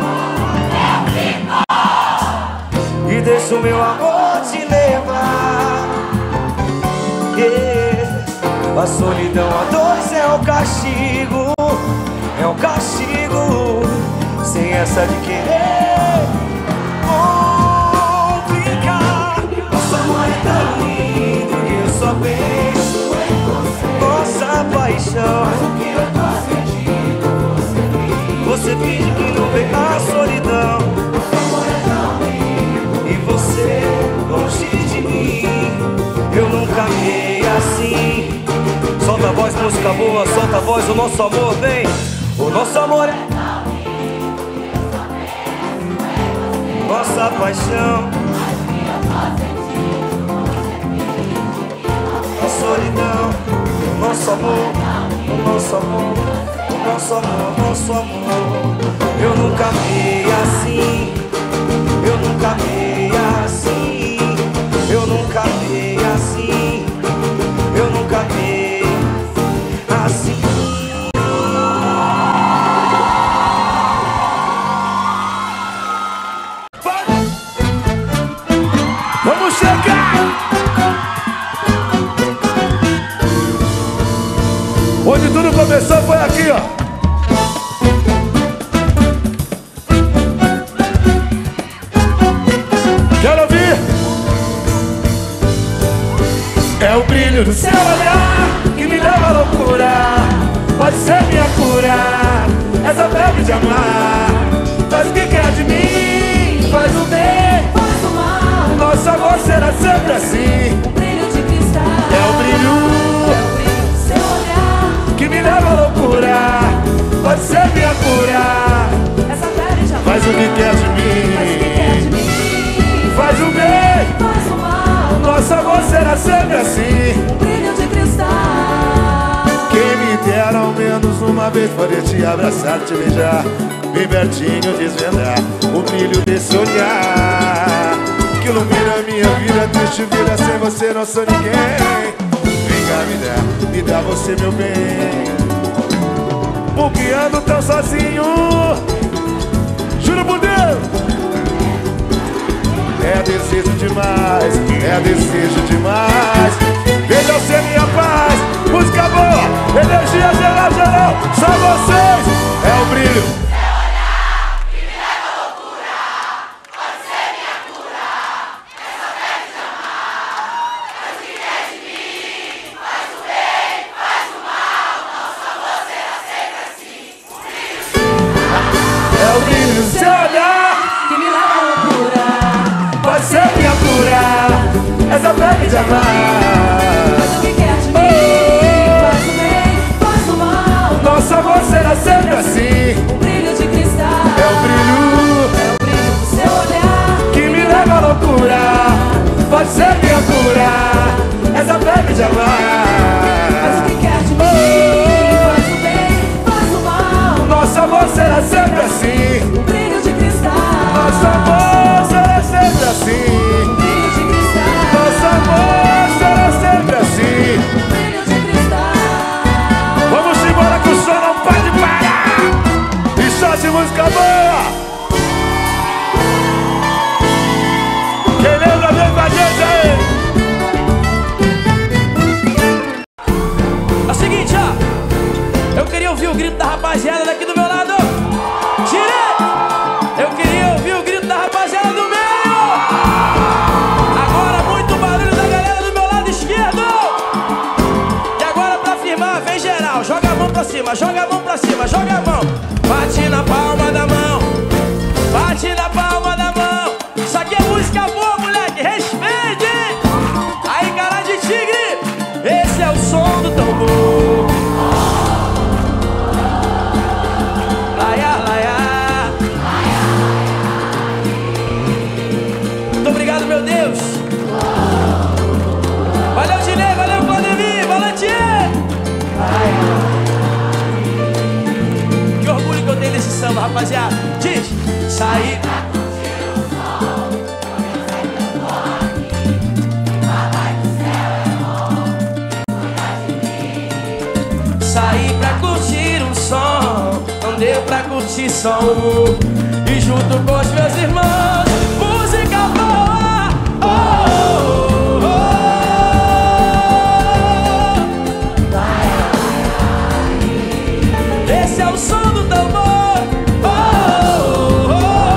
eu fico. E deixa o meu amor te levar. Yeah. A solidão a dois é o castigo, é o castigo. Sem essa de querer complicar. Nosso amor é tão lindo que eu só penso em você. Nossa paixão, mas o que eu tô sentindo, você finge. Você finge que não vê a solidão. Nosso amor é tão lindo e você longe de mim. Eu nunca amei assim. Solta a voz, música boa, solta a voz, o nosso amor vem. O nosso amor é nossa paixão, a solidão, o nosso amor, o nosso amor, o nosso amor, o nosso amor. Eu nunca amei assim, eu nunca amei assim, eu nunca amei assim, eu nunca amei assim. Vamos chegar! Onde tudo começou foi aqui, ó. Quero ouvir! É o brilho do seu olhar que me leva à loucura. Pode ser minha cura, essa febre de amar. Faz o que quer de mim, faz o bem, Faz o mal, nosso amor será sempre assim. o brilho de cristal. É o brilho É o brilho do seu olhar que me leva à loucura. Pode ser minha cura. essa febre já Faz o que quer de Faz o que quer de mim, mim. faz o bem, Faz o mal, nosso amor será sempre assim. o brilho de cristal. Quem me dera ao menos uma vez poder te abraçar, te beijar, bem pertinho desvendar o brilho desse olhar que ilumina a minha vida, triste vida, sem você não sou ninguém. Vem cá, me dá, me dá você meu bem. Porque ando tão sozinho, juro por Deus. É desejo demais, é desejo demais. Veja ser minha paz, música boa, energia geral, geral. Só vocês, é o brilho. É o brilho do seu olhar Que me leva à loucura. pode ser minha cura, essa febre de amar. Faz o que quer de mim. Faz o bem, faz o mal. Nosso amor será sempre assim. O brilho de cristal. É o brilho É o brilho do seu olhar que me leva à loucura. Pode ser minha cura, essa febre de Faz o amar. que quer de mim. Faz o bem, faz o mal. Nosso amor será sempre assim. O brilho de cristal. Nosso amor será sempre assim. O brilho de cristal. Nosso amor será sempre assim. O brilho de cristal. Vamos embora que o som não pode parar. E só de música boa. Quem lembra vem com a gente aí. É o seguinte, ó. Eu queria ouvir o grito da rapaziada daqui do meu lado. Direito! Eu queria ouvir o grito da rapaziada do meio. Agora muito barulho da galera do meu lado esquerdo. E agora pra cima, joga a mão pra cima, joga a mão. Bate na palma da mão, bate na palma da mão. Isso aqui é música boa, moleque, respeite. Aí, cara de tigre, esse é o som do tambor. Laia, laia. Muito obrigado, meu Deus. Valeu, Dinei, valeu, Claudemir, Valentier. Que orgulho que eu tenho nesse samba, rapaziada. Diz, saí. Saí pra curtir um som, não deu pra curtir só um. E junto com os meus irmãos, música boa. Oh, oh, oh. Esse é o som do tambor. Oh, oh,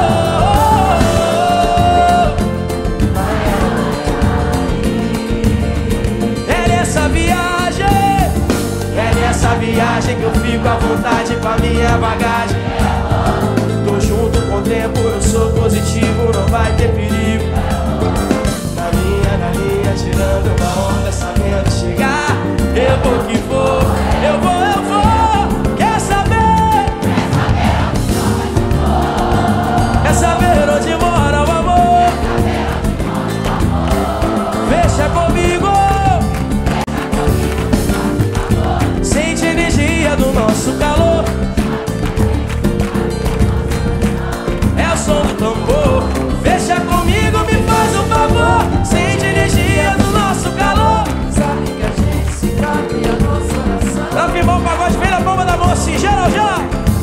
oh. É nessa viagem, é nessa viagem que eu fico à vontade com a minha bagagem. Tô junto com o tempo, eu sou positivo, não vai ter perigo. Na linha, na linha, tirando uma onda, sabendo chegar. Eu vou que vou, eu vou, eu vou. Quer saber? Quer saber onde mora o amor? Fecha comigo. Sente a energia do nosso calor. É o som do tambor. Fecha comigo, me faz um favor. Sente a energia do nosso calor. Sabe que a gente se trata e a nossa oração. Tá que bom, pagode, vem na palma da mão assim, geral, já.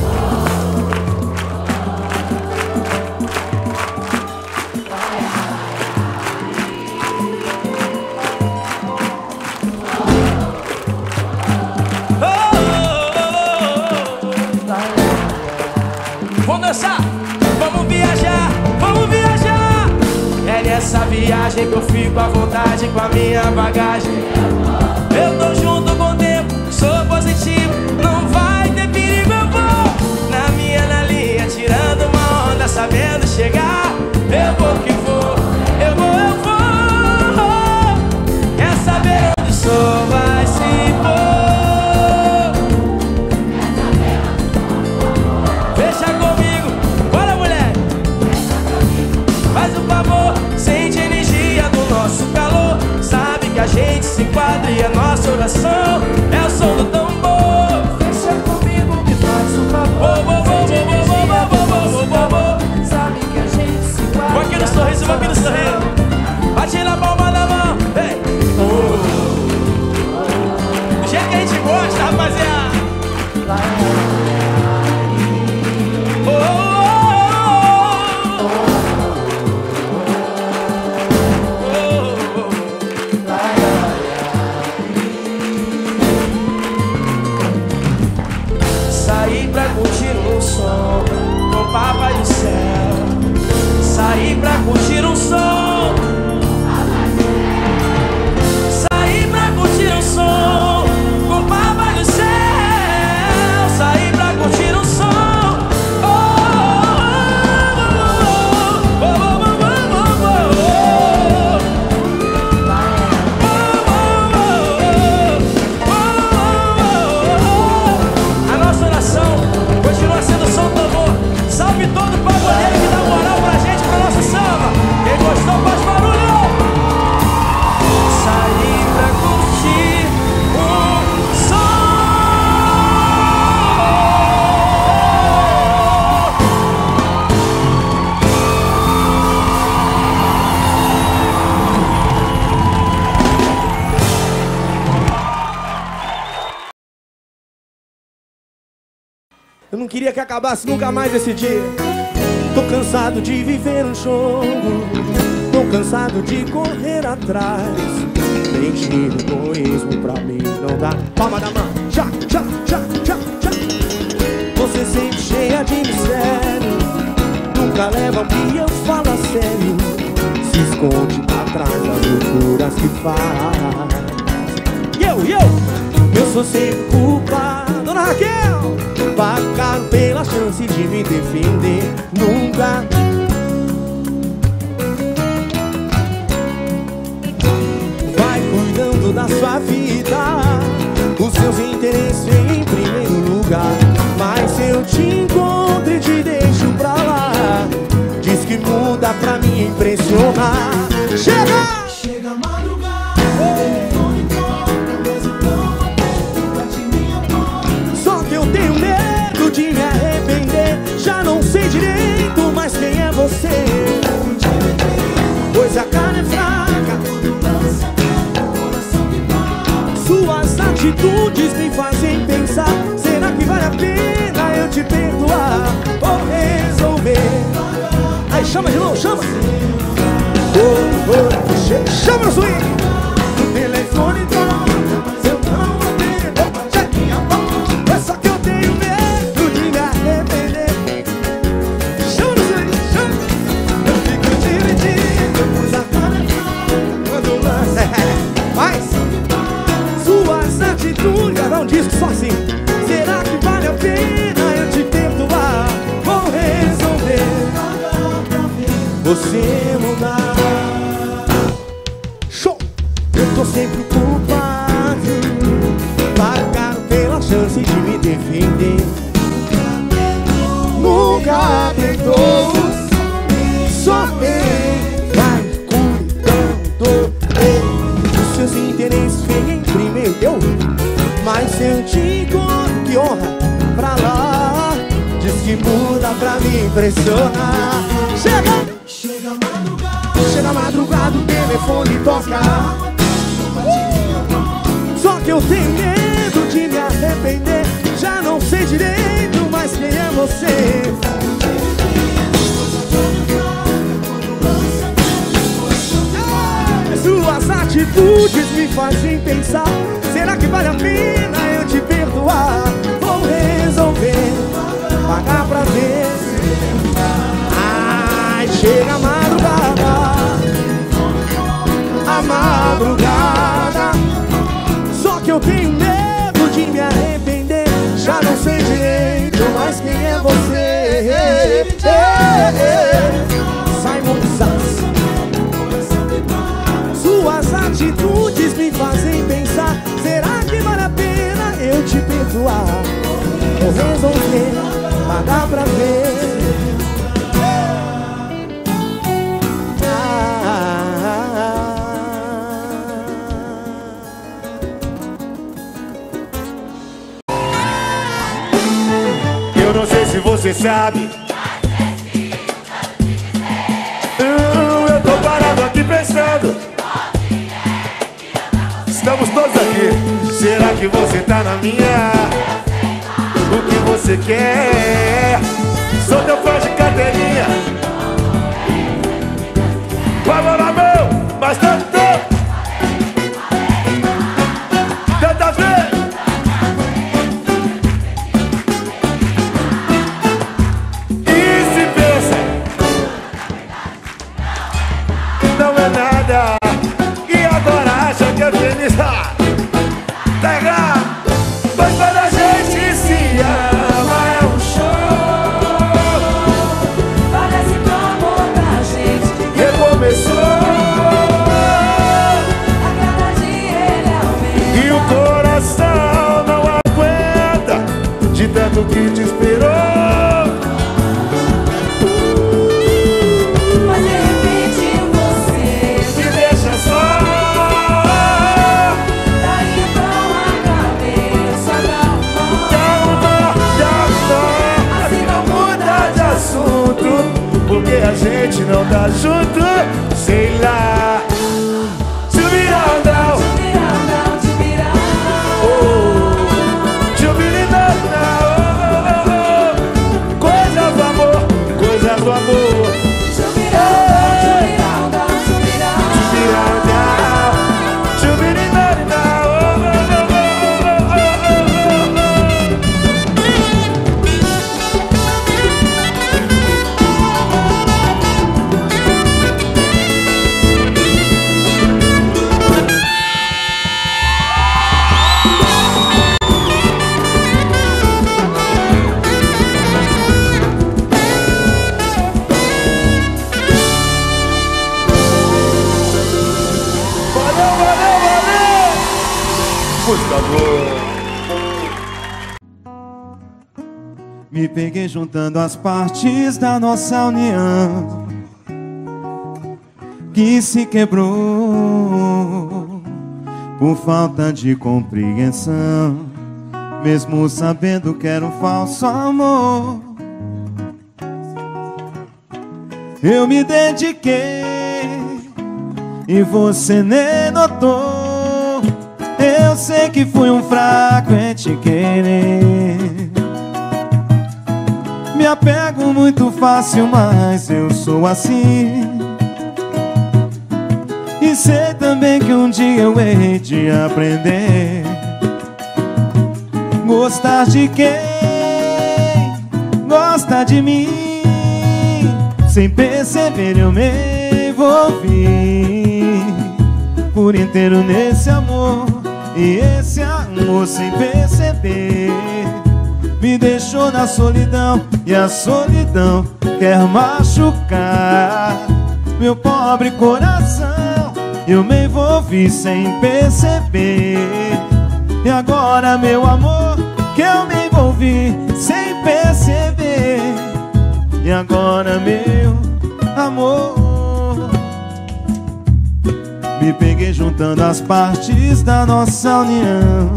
Vamos dançar, vamos viajar, vamos viajar. É nessa viagem que eu fico à vontade com a minha bagagem. Eu tô junto com o tempo, sou positivo, não vai ter perigo, eu vou. Na minha, na linha, tirando uma onda, sabendo chegar. Eu vou que vou, eu vou, eu vou. Quer saber onde o sol vai se pôr? Fecha comigo, bora, mulher. Faz um favor, sente a energia do nosso calor. Sabe que a gente se enquadra e a nossa oração é o som do tambor. Fecha comigo, me faz um favor. Oh, oh, oh, oh, oh, oh, oh, oh, oh, oh. Sabe que a gente se guarda. Vou aqui no sorriso, vou aqui no sorriso. Bate na palma da mão. Vem. Oh. Do jeito que a gente gosta, rapaziada. Oh, oh, oh, oh, oh. Saí pra curtir um som com o papai do céu. Saí pra curtir um som. Saí pra curtir um som com o papai do céu. Saí pra curtir um som. Oh, oh, oh, oh, oh, oh. A nossa oração continua sendo som do tambor. Salve todo pagodeiro que dá moral pra gente, pra nossa samba. Quem gostou faz barulho. Saí pra curtir um som. Eu não queria que acabasse nunca mais esse dia. Tô cansado de viver um jogo. Tô cansado de correr atrás. Mentir, egoísmo pra mim não dá. Palma da mão, já, já, já, já, já. Você sempre cheia de mistério. Nunca leva o que eu falo a sério. Se esconde atrás das loucuras que faz. Eu, eu, eu sou sempre culpado na pela chance de me defender. Nunca. Vai cuidando da sua vida, os seus interesses vêm em primeiro lugar. Mas se eu te encontro e te deixo pra lá, diz que muda pra me impressionar. Chega! Chega a madrugada, o telefone toca, mas então não bate minha porta. Só que eu tenho medo de me arrepender. Já não sei direito mais quem é você, pois a cara é fraca, suas atitudes me fazem pensar: será que vale a pena eu te perdoar ou resolver? Aí chama de novo, chama! Oh, oh, chama no swing! O telefone toca, mas eu não atendo. Bate minha porta. É só que eu tenho medo de me arrepender. Chama no swing, chama! Eu fico dividido, pois a cara é fraca quando lança. Mas suas atitudes não diz que só assim. Será que vale a pena eu te perdoar? Vou resolver você mudar. Show! Eu tô sempre culpado, pago pela chance de me defender. Nunca tentou, só me vai cuidando. Os seus interesses vêm em primeiro, eu. Mas se eu te encontro, que honra pra lá, diz que muda pra me impressionar. Chega! Chega a madrugada, Chega a madrugada, o telefone toca. Só que eu tenho medo de me arrepender. Já não sei direito mais quem é você. Suas atitudes me fazem pensar: será que vale a pena eu te perdoar? Vou resolver pagar pra ver. Ai, chega a madrugada, a madrugada. Só que eu tenho medo de me arrepender. Já não sei direito mais quem é você. Simon Says. Suas atitudes me fazem pensar: será que vale a pena eu te perdoar? Vou resolver pagar pra ver. Eu não sei se você sabe, hum, eu tô parado aqui pensando. Estamos todos aqui. Será que você tá na minha? O que você quer? Sou teu fã de carteirinha, valor na mão, mas tanto tantas vezes. E se pensa, não é nada, e agora acha que é feliz? Tá errado, mas quando a gente se ama é um show. parece que o amor da gente Recomeçou, a cada dia ele aumenta. e o coração não aguenta de tanto que te esperou. Mas de repente você Me deixa só, tá então a cabeça calma. calma, calma. Assim não Muda de assunto, porque a gente não tá junto. Sei lá, se virar não, Te virar, não te virar. oh, te ouvir não, não, oh, coisa do amor, coisa do amor. Te virar, não te virar, não te virar. Virar não, te ouvir não, não, oh, oh, oh, oh, oh, oh. Me peguei juntando as partes da nossa união que se quebrou por falta de compreensão, mesmo sabendo que era um falso amor. Eu me dediquei e você nem notou. Eu sei que fui um fraco em te querer. Me apego muito fácil, mas eu sou assim. E sei também que um dia eu hei de aprender. Gostar de quem gosta de mim. Sem perceber eu me envolvi por inteiro nesse amor. E esse amor sem perceber me deixou na solidão. E a solidão quer machucar meu pobre coração. Eu me envolvi sem perceber. E agora meu amor, que eu me envolvi sem perceber. E agora meu amor, me peguei juntando as partes da nossa união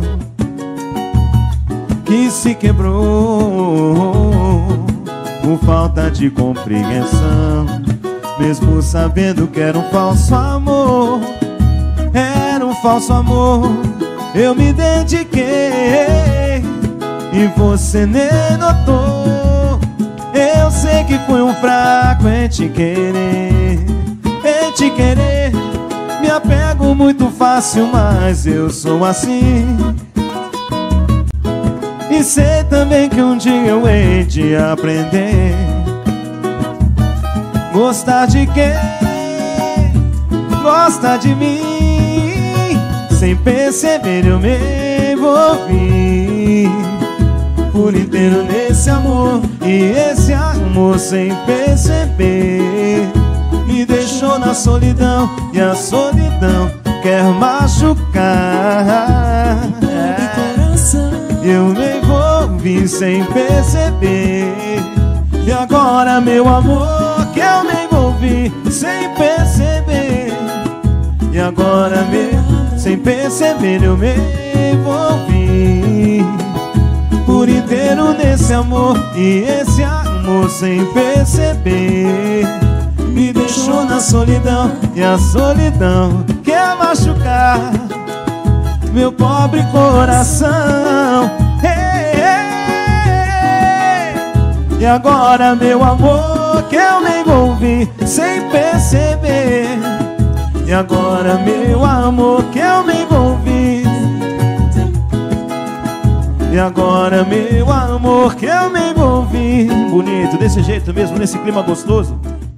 que se quebrou por falta de compreensão, mesmo sabendo que era um falso amor. Era um falso amor. Eu me dediquei e você nem notou. Eu sei que fui um fraco em te querer, em te querer. Me apego muito fácil, mas eu sou assim. E sei também que um dia eu hei de aprender. Gostar de quem gosta de mim. Sem perceber eu me envolvi por inteiro nesse amor. E esse amor sem perceber me deixou na solidão. E a solidão quer machucar. Eu me envolvi sem perceber. E agora meu amor, que eu me envolvi sem perceber. E agora meu, sem perceber eu me envolvi por inteiro nesse amor. E esse amor sem perceber me deixou na solidão. E a solidão quer machucar meu pobre coração. Hey, hey, hey. E agora meu amor, que eu me envolvi sem perceber. E agora meu amor, que eu me envolvi. E agora meu amor, que eu me envolvi. Bonito, desse jeito mesmo, nesse clima gostoso.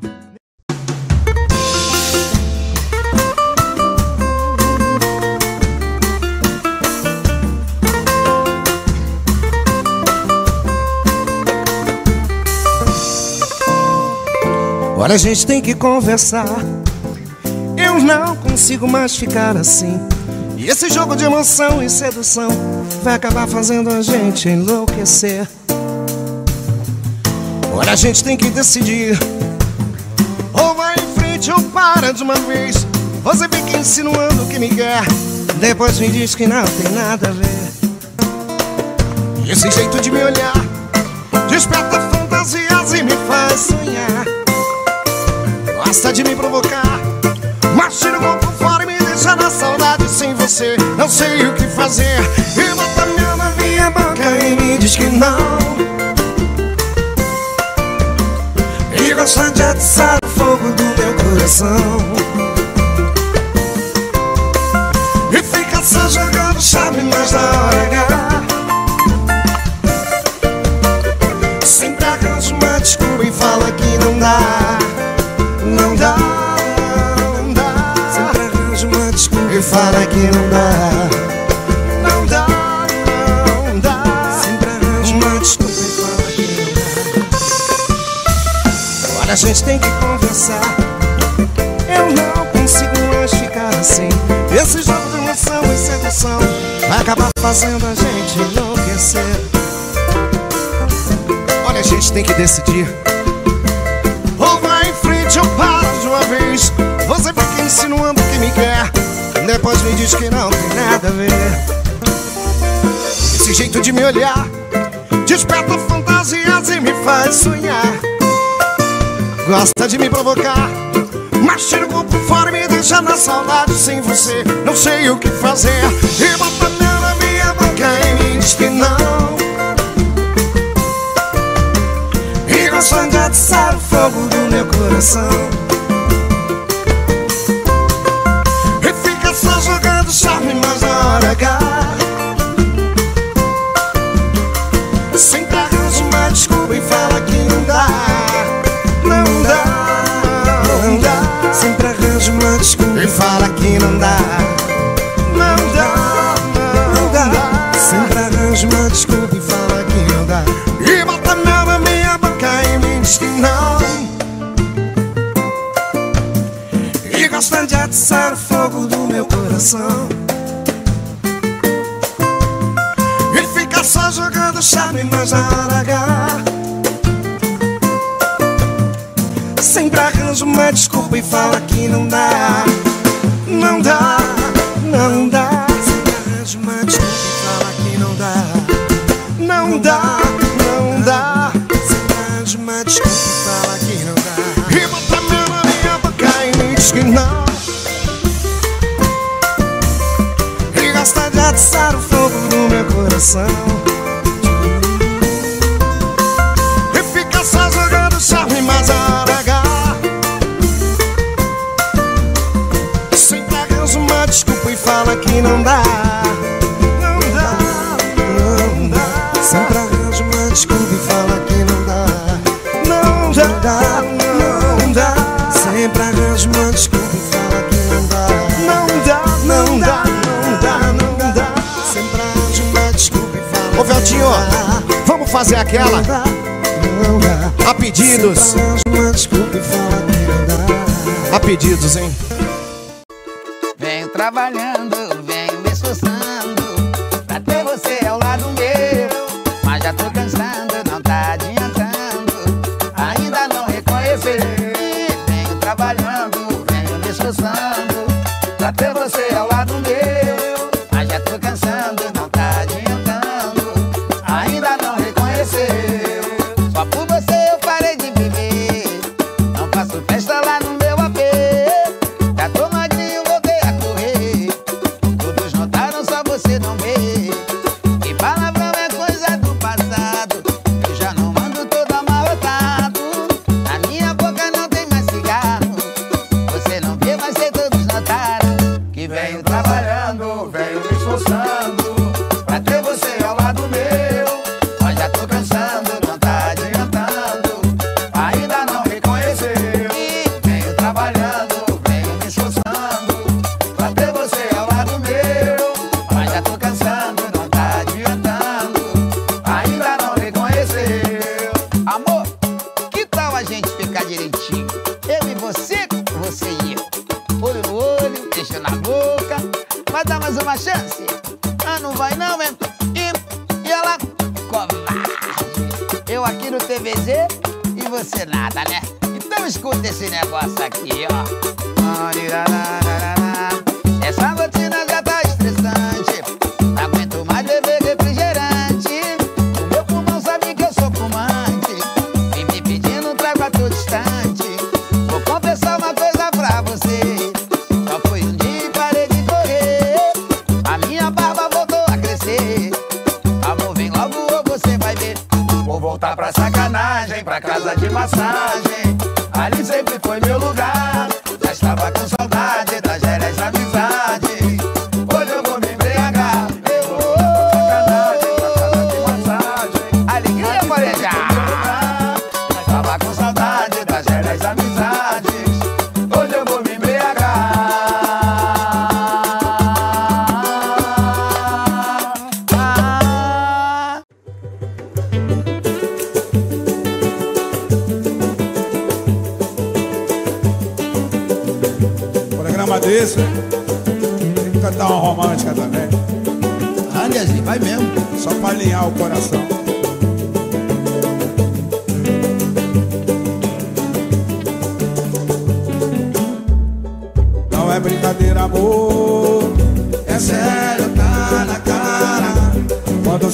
Olha, a gente tem que conversar. Eu não consigo mais ficar assim. E esse jogo de emoção e sedução vai acabar fazendo a gente enlouquecer. Olha, a gente tem que decidir. Ou vai em frente ou para de uma vez. Você fica insinuando que me quer, depois me diz que não tem nada a ver. E esse jeito de me olhar desperta fantasias e me faz sonhar. Gosta de me provocar, mas tira o corpo fora e me deixa na saudade. Sem você não sei o que fazer. E bota minha na minha boca e me diz que não. E gosta de atiçar o fogo do meu coração. E fica só jogando chave mais na hora H. Sempre arranja uma desculpa e fala que não dá. Não dá, não dá. Sempre arranja uma desculpa e fala que não dá. Não dá, não dá. Sempre arranja uma desculpa e fala que não dá. Agora a gente tem que conversar. Eu não consigo mais ficar assim. Esse jogo de emoção e sedução vai acabar fazendo a gente enlouquecer. gente tem que decidir. Ou vai em frente ou para de uma vez. Você fica insinuando que me quer, depois me diz que não tem nada a ver. Esse jeito de me olhar desperta fantasias e me faz sonhar. Gosta de me provocar, mas tira o corpo fora e me deixa na saudade sem você. Não sei o que fazer. E bota mel na minha boca e me diz que não. E gosta de atiçar o fogo do meu coração. E fica só jogando charme, mas na hora H sempre arranja uma desculpa e fala que não dá. Não dá, não dá. Sempre arranja uma desculpa e fala que não dá. Não dá, não dá. Sempre arranja uma desculpa e fala que não dá. E bota mel na minha boca e me diz que não. E gosta de atiçar o fogo do meu coração. E fica só jogando charme, mas na hora H sempre arranja uma desculpa e fala que não dá. Não dá, não dá. Sempre arranja uma desculpa e fala que não dá. Não dá, não dá. Sempre arranja uma desculpa e fala que não dá. E bota mel na minha boca e me diz que não. E gosta de atiçar o fogo do meu coração. E fica só jogando charme, mas a hora H sempre arranja uma desculpa e fala que não dá. Não dá, não dá. Sempre arranja uma desculpa e fala que não dá. Não dá, não dá. Sempre arranja uma desculpa e fala que não dá. Não dá, não dá, não dá, não dá. Sempre arranja uma desculpa e fala. Ô Veltinho, vamos fazer aquela a pedidos. A pedidos, hein? Venho trabalhando, venho me esforçando pra ter você ao lado meu. Mas já tô cansando, não tá adiantando ainda não reconhecer. Venho trabalhando, venho me esforçando pra ter você ao lado meu. Mas já tô cansando, não tá adiantando ainda não reconhecer. Só por você eu parei de viver, não faço festa lá no meu A P. Já tô magrinho, voltei a correr, todos notaram, só você não vê. Que palavrão é coisa do passado, eu já não ando todo amarrotado. Na minha boca não tem mais cigarro, você não vê, mas sei todos notaram. Que venho trabalhando, venho me esforçando pra ter você ao lado meu. Mas já tô cansando, não tá adiantando ainda não reconheceu. Venho trabalhando, venho me esforçando pra ter você ao lado meu. Mas já tô cansando, não tá adiantando ainda não reconheceu. Amor, que tal a gente ficar direitinho? Eu e você, você e eu, olho no olho, beijo na boca. Vai dar mais uma chance? Ah, não vai não, hein? E, e ela, covarde. Eu aqui no T V Z e você nada, né? Então escuta esse negócio aqui, ó. Essa rotina já tá estressante, não aguento mais beber refrigerante. O meu pulmão sabe que eu sou fumante, vem me pedindo um trago a todo instante. Vou confessar uma coisa pra você, só foi um dia e parei de correr. A minha barba voltou a crescer. Amor, vem logo ou você vai ver. Vou voltar pra sacanagem, pra casa de massagem. Ali sempre foi meu lugar. Já estava com saudade das velhas amizades. Hoje eu vou me embriagar. Eu vou pra sacanagem, pra casa de massagem. Alegria, Morejar. Já estava com saudade das velhas amizades. Hoje eu vou me embriagar. Programa desse, tem que cantar uma romântica também. Ande assim, vai mesmo. Só pra alinhar o coração.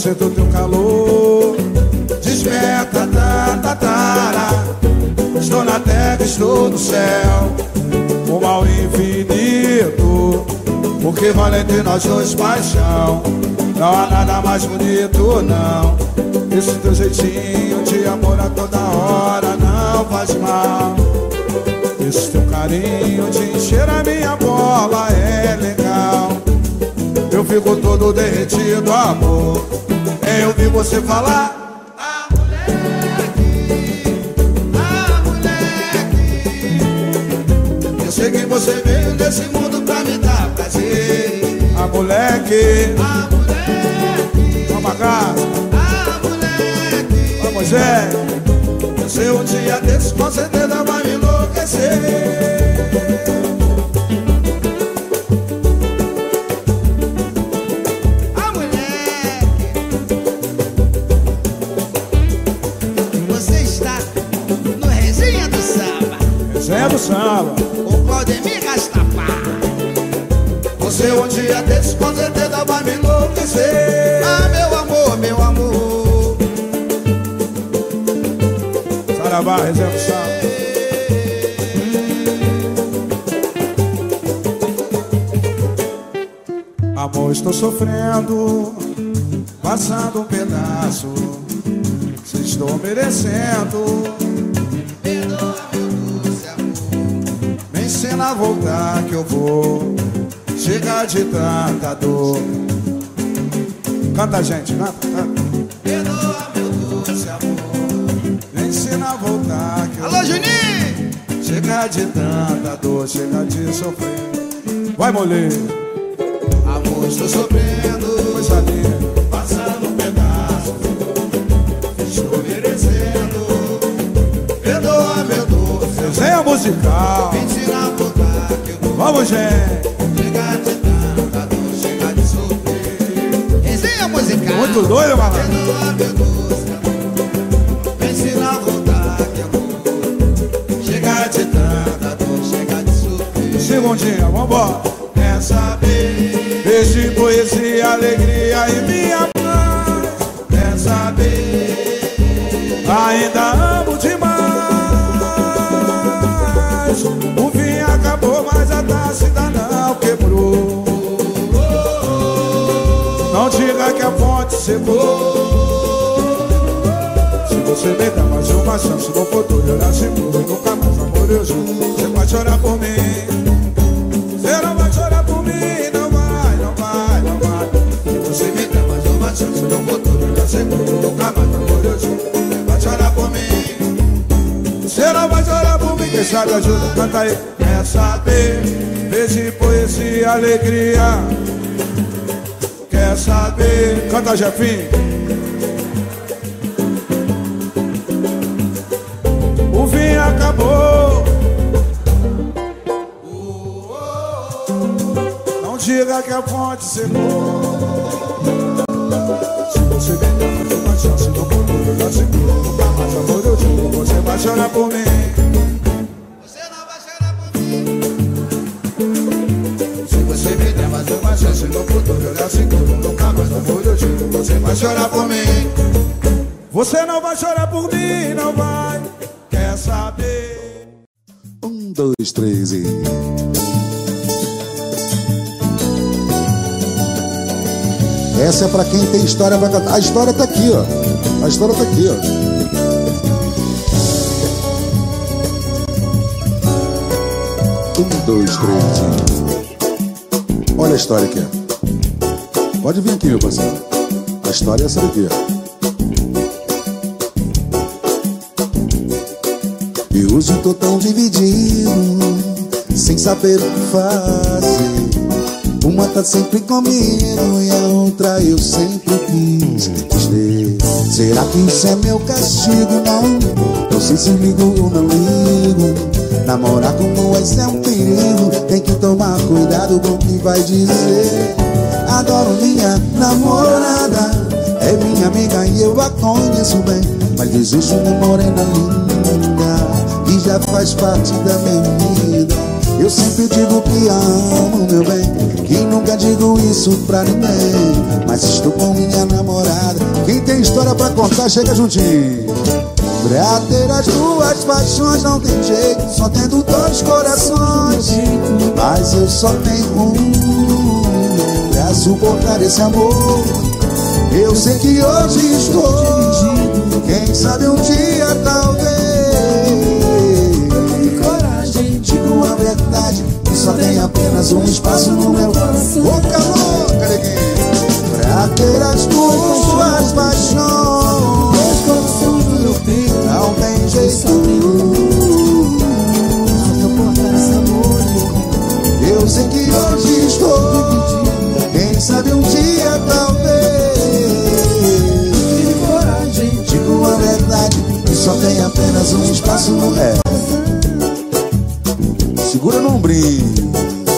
sinto teu calor. Desperta, tá, tá, tá. Estou na terra, estou no céu. O mal infinito, porque vale entre nós dois paixão. Não há nada mais bonito, não. Esse teu jeitinho de amor a toda hora não faz mal. Esse teu carinho de encher a minha bola é legal. Eu fico todo derretido, amor, em ouvir você falar. Ah, moleque, ah, moleque, eu sei que você veio nesse mundo pra me dar prazer. Ah, moleque, ah, moleque, vamos cá. Ah, moleque, vamos, Zé. Eu sei um dia desses com certeza vai me enlouquecer. Resenha do Samba, o Claudemir Rastafá. Você um dia desses com certeza vai me enlouquecer. Ah, meu amor, meu amor. Saravá, Resenha do Samba. Amor, estou sofrendo, passando um pedaço. Se estou merecendo, me ensina a voltar que eu vou. Chega de tanta dor. Canta, gente, canta, canta. Perdoa, meu doce amor. Me ensina a voltar que eu Alô, vou. Juninho! Chega de tanta dor, chega de sofrer. Vai, mulher. Amor, estou sofrendo, coisa linda, passando um pedaço. Estou merecendo. Perdoa, meu doce. Resenha musical. Me ensina a voltar que eu vou. Vamos, gente. Chega de tanta dor, chega de sofrer. Resenha musical. Muito doido, malandro. Perdoa, meu doce amor. Me ensina a voltar que eu vou. Chega de tanta dor, chega de sofrer. Segundinha, vambora. Quer saber? Beijo, poesia, alegria e minha paz. Quer saber? Ainda amo demais. O vinho acabou, mas a taça ainda não quebrou. Não diga que a fonte secou. Se você me dá mais uma chance no futuro, eu não seguro. Nunca mais, amor, eu juro. Você vai chorar por mim. Você não vai chorar por mim. Não vai, não vai, não vai. Se você me dá mais uma chance no futuro, eu não seguro. Nunca mais, amor, eu juro. Você vai chorar por mim. Você não vai chorar por mim. Quem sabe ajuda, canta aí. Quer saber? Beijo, poesia, alegria. Quer saber? Canta, Jefinho. O vinho acabou. Não diga que a fonte secou. Se você me der mais uma chance no futuro, eu já seguro. Nunca mais, amor, eu juro. Você vai chorar por mim. Você não vai chorar por mim. Se você me der mais uma chance no futuro, eu já seguro. Nunca mais, amor, eu juro. Você vai chorar por mim. Você não vai chorar por mim, não vai. Quer saber? Um, dois, três e... Essa é pra quem tem história pra cantar. A história tá aqui, ó. A história tá aqui, ó. Um, dois, três e... Olha a história aqui, ó. Pode vir aqui, meu parceiro. A história é essa daqui, ó. E hoje tô tão dividido, sem saber o que fazer. Uma tá sempre comigo e a outra eu sempre quis ter. Será que isso é meu castigo? Não, não sei se ligo ou não ligo. Namorar como esse é um perigo. Tem que tomar cuidado com o que vai dizer. Adoro minha namorada, é minha amiga e eu a conheço bem. Mas desejo uma morena linda, que já faz parte da minha vida. Eu sempre digo que amo, meu bem, que nunca digo isso pra ninguém, mas estou com minha namorada. Quem tem história pra contar, chega juntinho. Pra ter as duas paixões não tem jeito, só tendo dois corações, mas eu só tenho um pra suportar esse amor. Eu sei que hoje estou, quem sabe um dia talvez. Coragem, digo a verdade, que só tem apenas um espaço no meu coração. Ô calor, careguinho. Pra ter as duas paixões, dois corações no meu peito, não tem jeito. Suportar esse amor. Eu sei que hoje estou, quem sabe um dia talvez. Coragem, digo a verdade, que só tem apenas um espaço no é. Segura no ombrinho.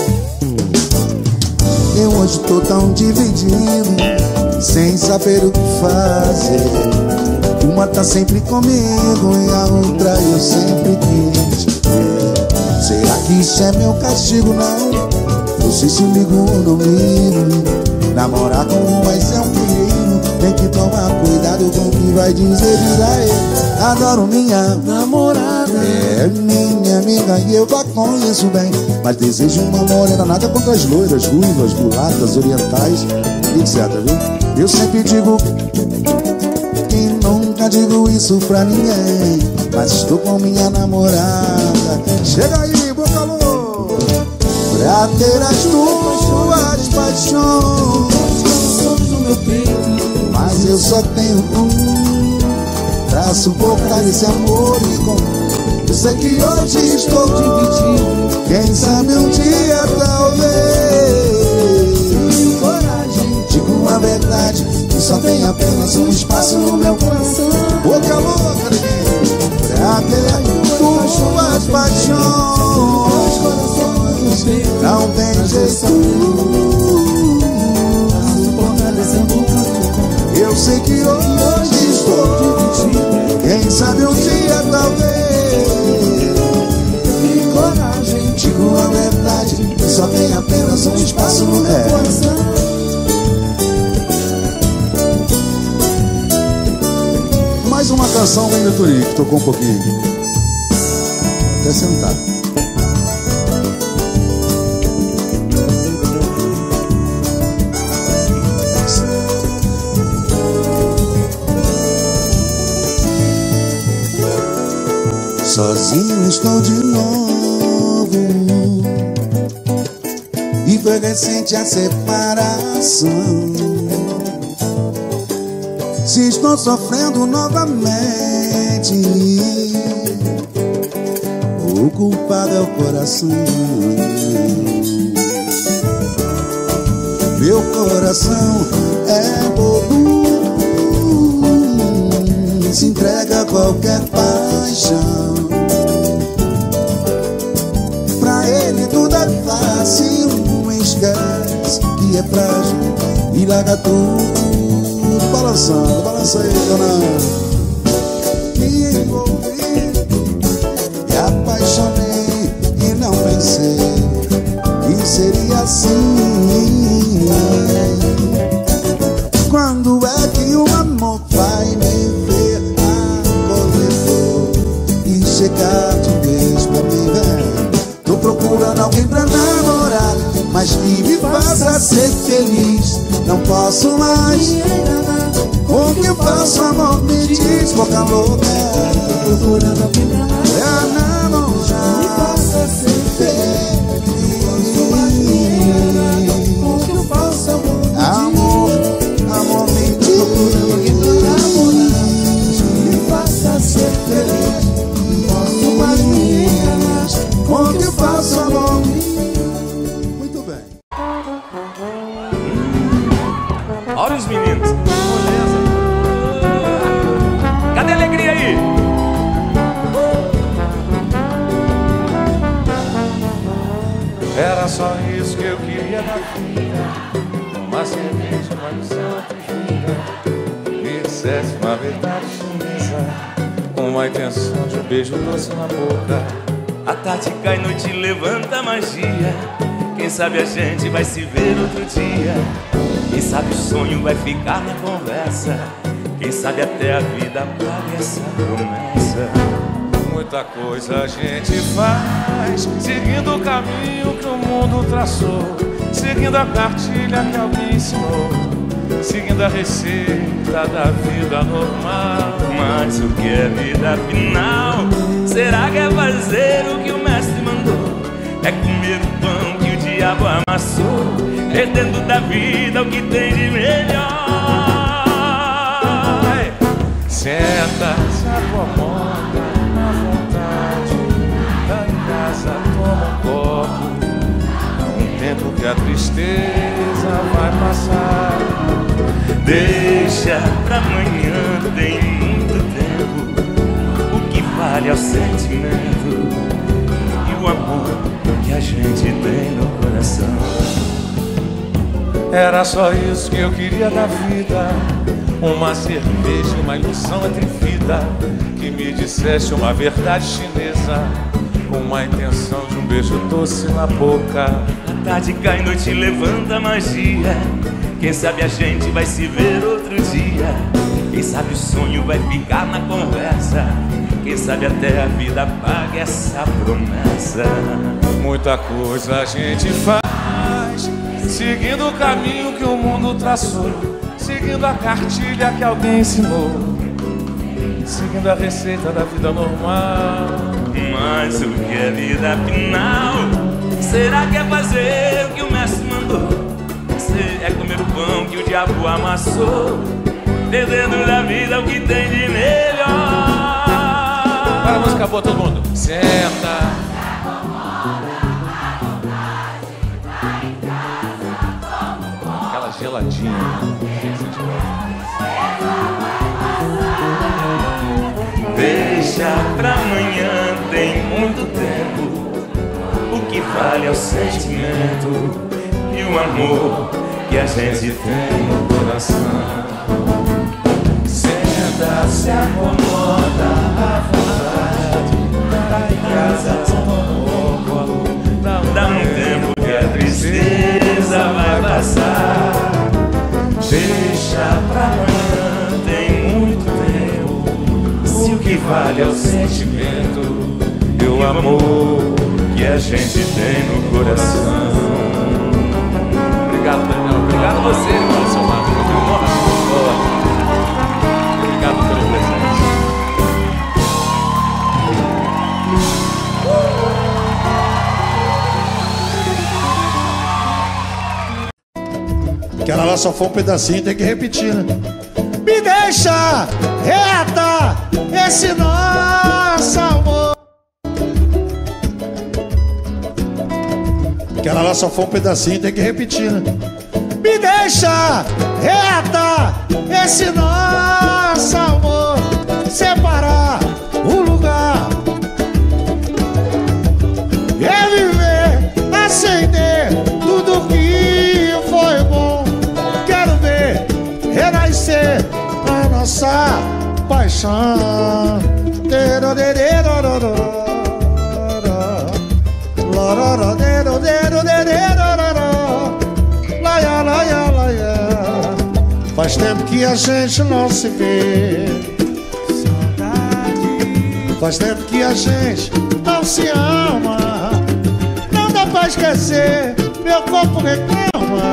Eu hoje tô tão dividido, sem saber o que fazer. Uma tá sempre comigo e a outra eu sempre quis ver. Será que isso é meu castigo? Não, não sei se ligo ou não ligo. Namorar com uma é um perigo, tem que tomar cuidado com o que vai dizer. Diz a ele, adoro minha namorada, é minha amiga e eu a conheço bem, mas desejo uma morena, nada contra as loiras, ruivas, mulatas, orientais, etcétera. Viu? Eu sempre digo que nunca digo isso pra ninguém, mas estou com minha namorada. Chega aí, boca louca. Pra ter as tuas paixões, mas eu só tenho um pra suportar esse amor e com. Eu sei que hoje estou dividido, quem sabe um dia talvez. Coragem, digo a verdade, que só tem apenas um espaço no meu coração. Boca louca, pra ter tuas paixões, não tem jeito. Eu sei que hoje estou dividido, quem sabe um dia talvez. Coragem, digo a verdade, só tem apenas um espaço no meu coração. Mais uma canção bem do Turi, que tocou um pouquinho. Até sentar. Sozinho estou de novo, e foi recente a separação. Se estou sofrendo novamente, o culpado é o coração. Meu coração é bobo, se entrega a qualquer paixão. Pra ele tudo é fácil, esquece que é frágil e larga tudo. Balançando, balança aí, dona. Me envolvi, me apaixonei e não pensei que seria assim. Quando é que o amor vai me ver acolhedor e chegar de vez pra mim, velho? Tô procurando alguém pra namorar, mas que me faça ser feliz. Não posso mais. O que eu faço, amor, me diz, boca louca. Tô procurando alguém pra namorar, me faça ser feliz. O que eu faço, amor, me diz. Amor, amor, me diz. Tô procurando alguém pra namorar, me faça ser feliz. Não posso mais me enganar. O que eu faço, amor, me diz. Muito bem. Olha os meninos. Cadê a alegria aí? Era só isso que eu queria da vida, uma cerveja, uma missão atingida. Me dissesse uma verdade chinesa, com a intenção de um beijo doce na boca. A tarde cai, noite levanta a magia. Quem Quem sabe a gente vai se ver outro dia. Quem sabe o sonho vai ficar na conversa. Quem sabe até a vida paga essa promessa. Muita coisa a gente faz, seguindo o caminho que o mundo traçou, seguindo a cartilha que alguém ensinou, seguindo a receita da vida normal. Mas o que é vida final? Será que é fazer o que o mestre mandou? É comer o pão que o diabo amassou, perdendo da vida o que tem de melhor. Senta, se acomoda na vontade, tá em casa, toma um copo. Um tempo que a tristeza vai passar. Deixa pra amanhã, tem muito tempo. O que vale é o sentimento e o amor que a gente tem no coração. Era só isso que eu queria da vida, uma cerveja, uma ilusão entre vida, que me dissesse uma verdade chinesa, uma intenção de um beijo doce na boca. A tarde cai, noite levanta a magia. Quem sabe a gente vai se ver outro dia. Quem sabe o sonho vai ficar na conversa. Quem sabe até a vida paga essa promessa. Muita coisa a gente faz, seguindo o caminho que o mundo traçou, seguindo a cartilha que alguém ensinou, seguindo a receita da vida normal. Mas o que é vida final? Será que é fazer o que o mestre mandou? É comer o pão que o diabo amassou, perdendo da vida o que tem de melhor. Para a música boa, todo mundo. Senta. Aquela geladinha. Deixa pra amanhã, tem muito tempo. O que vale é o sentimento e o amor que a gente tem no coração. Senta, se acomoda à vontade, tá em casa, toma um colo. Dá um tempo que a tristeza vai passar. Deixa pra amanhã, tem muito tempo. Se o que vale é o sentimento e o amor que a gente tem no coração. Obrigado, Daniel. Obrigado a você, irmão, seu Marcos. Obrigado pelo presente. Aquela lá só foi um pedacinho, tem que repetir, né? Me deixa reta esse nosso amor. Aquela lá só foi um pedacinho, tem que repetir, né? Me deixa reta esse nosso amor. Separar o lugar é viver, acender tudo que foi bom. Quero ver renascer a nossa paixão. Faz tempo que a gente não se vê. Faz tempo que a gente não se ama. Não dá pra esquecer, meu corpo reclama.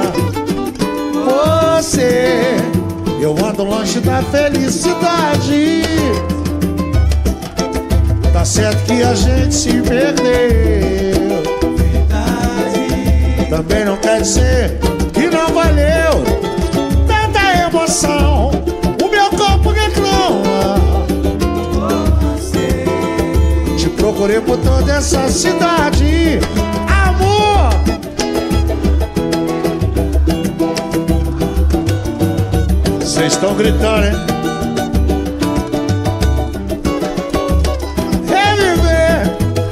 Você, eu ando longe da felicidade. Tá certo que a gente se perdeu. Também não quer dizer que não valeu tanta emoção. O meu corpo reclama. Te procurei por toda essa cidade, amor. Vocês estão gritando, hein? Reviver.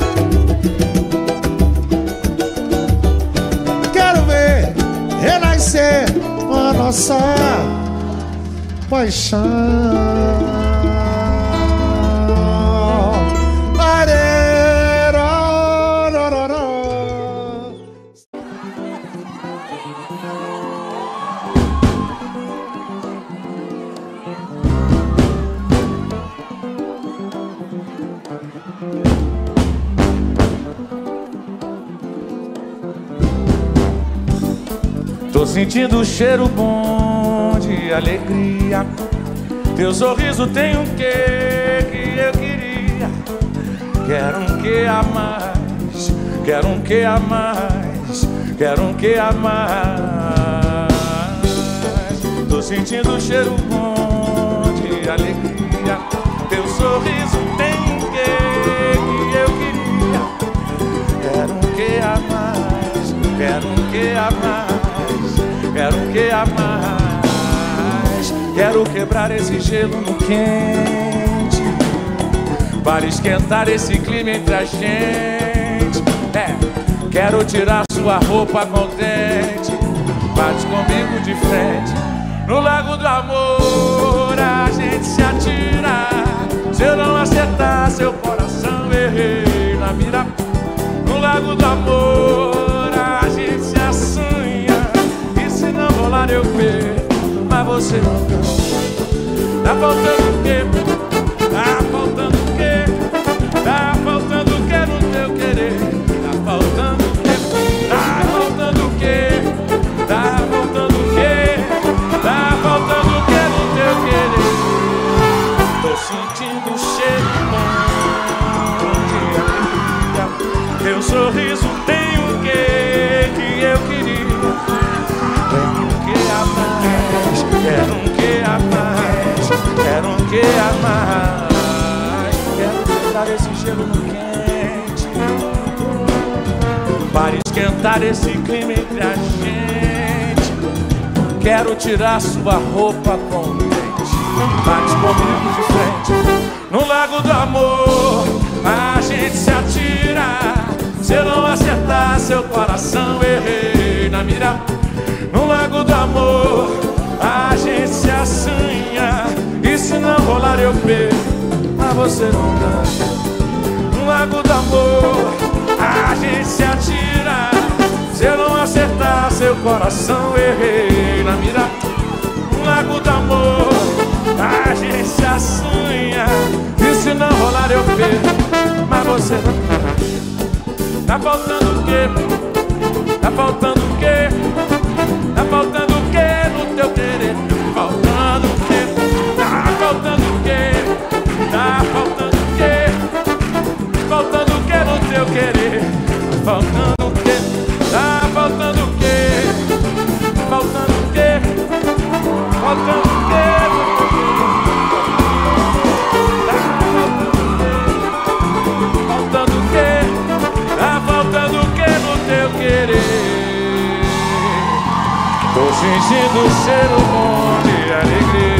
Quero ver renascer a nossa paixão. Tô sentindo o cheiro bom de alegria. Teu sorriso tem um quê que eu queria. Quero um quê a mais, quero um quê a mais, quero um quê a mais. Tô sentindo o cheiro bom de alegria. Teu sorriso tem um quê que eu queria. Quero um quê a mais, quero um quê a mais, quero um quê a mais. Quero quebrar esse gelo no quente para esquentar esse clima entre a gente. É, quero tirar sua roupa contente. Bate comigo de frente. No lago do amor a gente se atira. Se eu não acertar seu coração, errei na mira. No lago do amor a gente se assanha. E se não rolar eu perco, mas você não canta. Tá faltando o quê? Tá faltando o quê? Tá faltando o quê no teu querer? Tá faltando o quê? Tá faltando o quê? Tá faltando o quê? Tá faltando o quê no teu querer? Tô sentindo o cheiro bom de alegria. Teu sorriso tem o quê que eu queria. Quero um quê a mais, quero um quê a mais, quero um quê a mais. Quero quebrar esse gelo no quente para esquentar esse clima entre a gente. Quero tirar sua roupa contente. Bate comigo de frente. No lago do amor a gente se atira. Se eu não acertar seu coração, errei na mira. No lago do amor a gente se assanha. E se não rolar eu perco, mas você não ganha. No lago do amor a gente se atira. Se eu não acertar seu coração, errei na mira. No lago do amor a gente se assanha. E se não rolar eu perco, mas você não ganha. Tá faltando o quê? Tá faltando o quê? Tá faltando o quê no teu querer? Tá faltando o quê? Tá faltando o quê? Tá faltando o quê? Faltando o quê no teu querer? Tá faltando o quê? Tá faltando o quê? Faltando o quê? Faltando o quê no teu querer? Tá faltando o quê? Tá faltando o quê no teu querer? Tô sentindo o cheiro bom de alegria.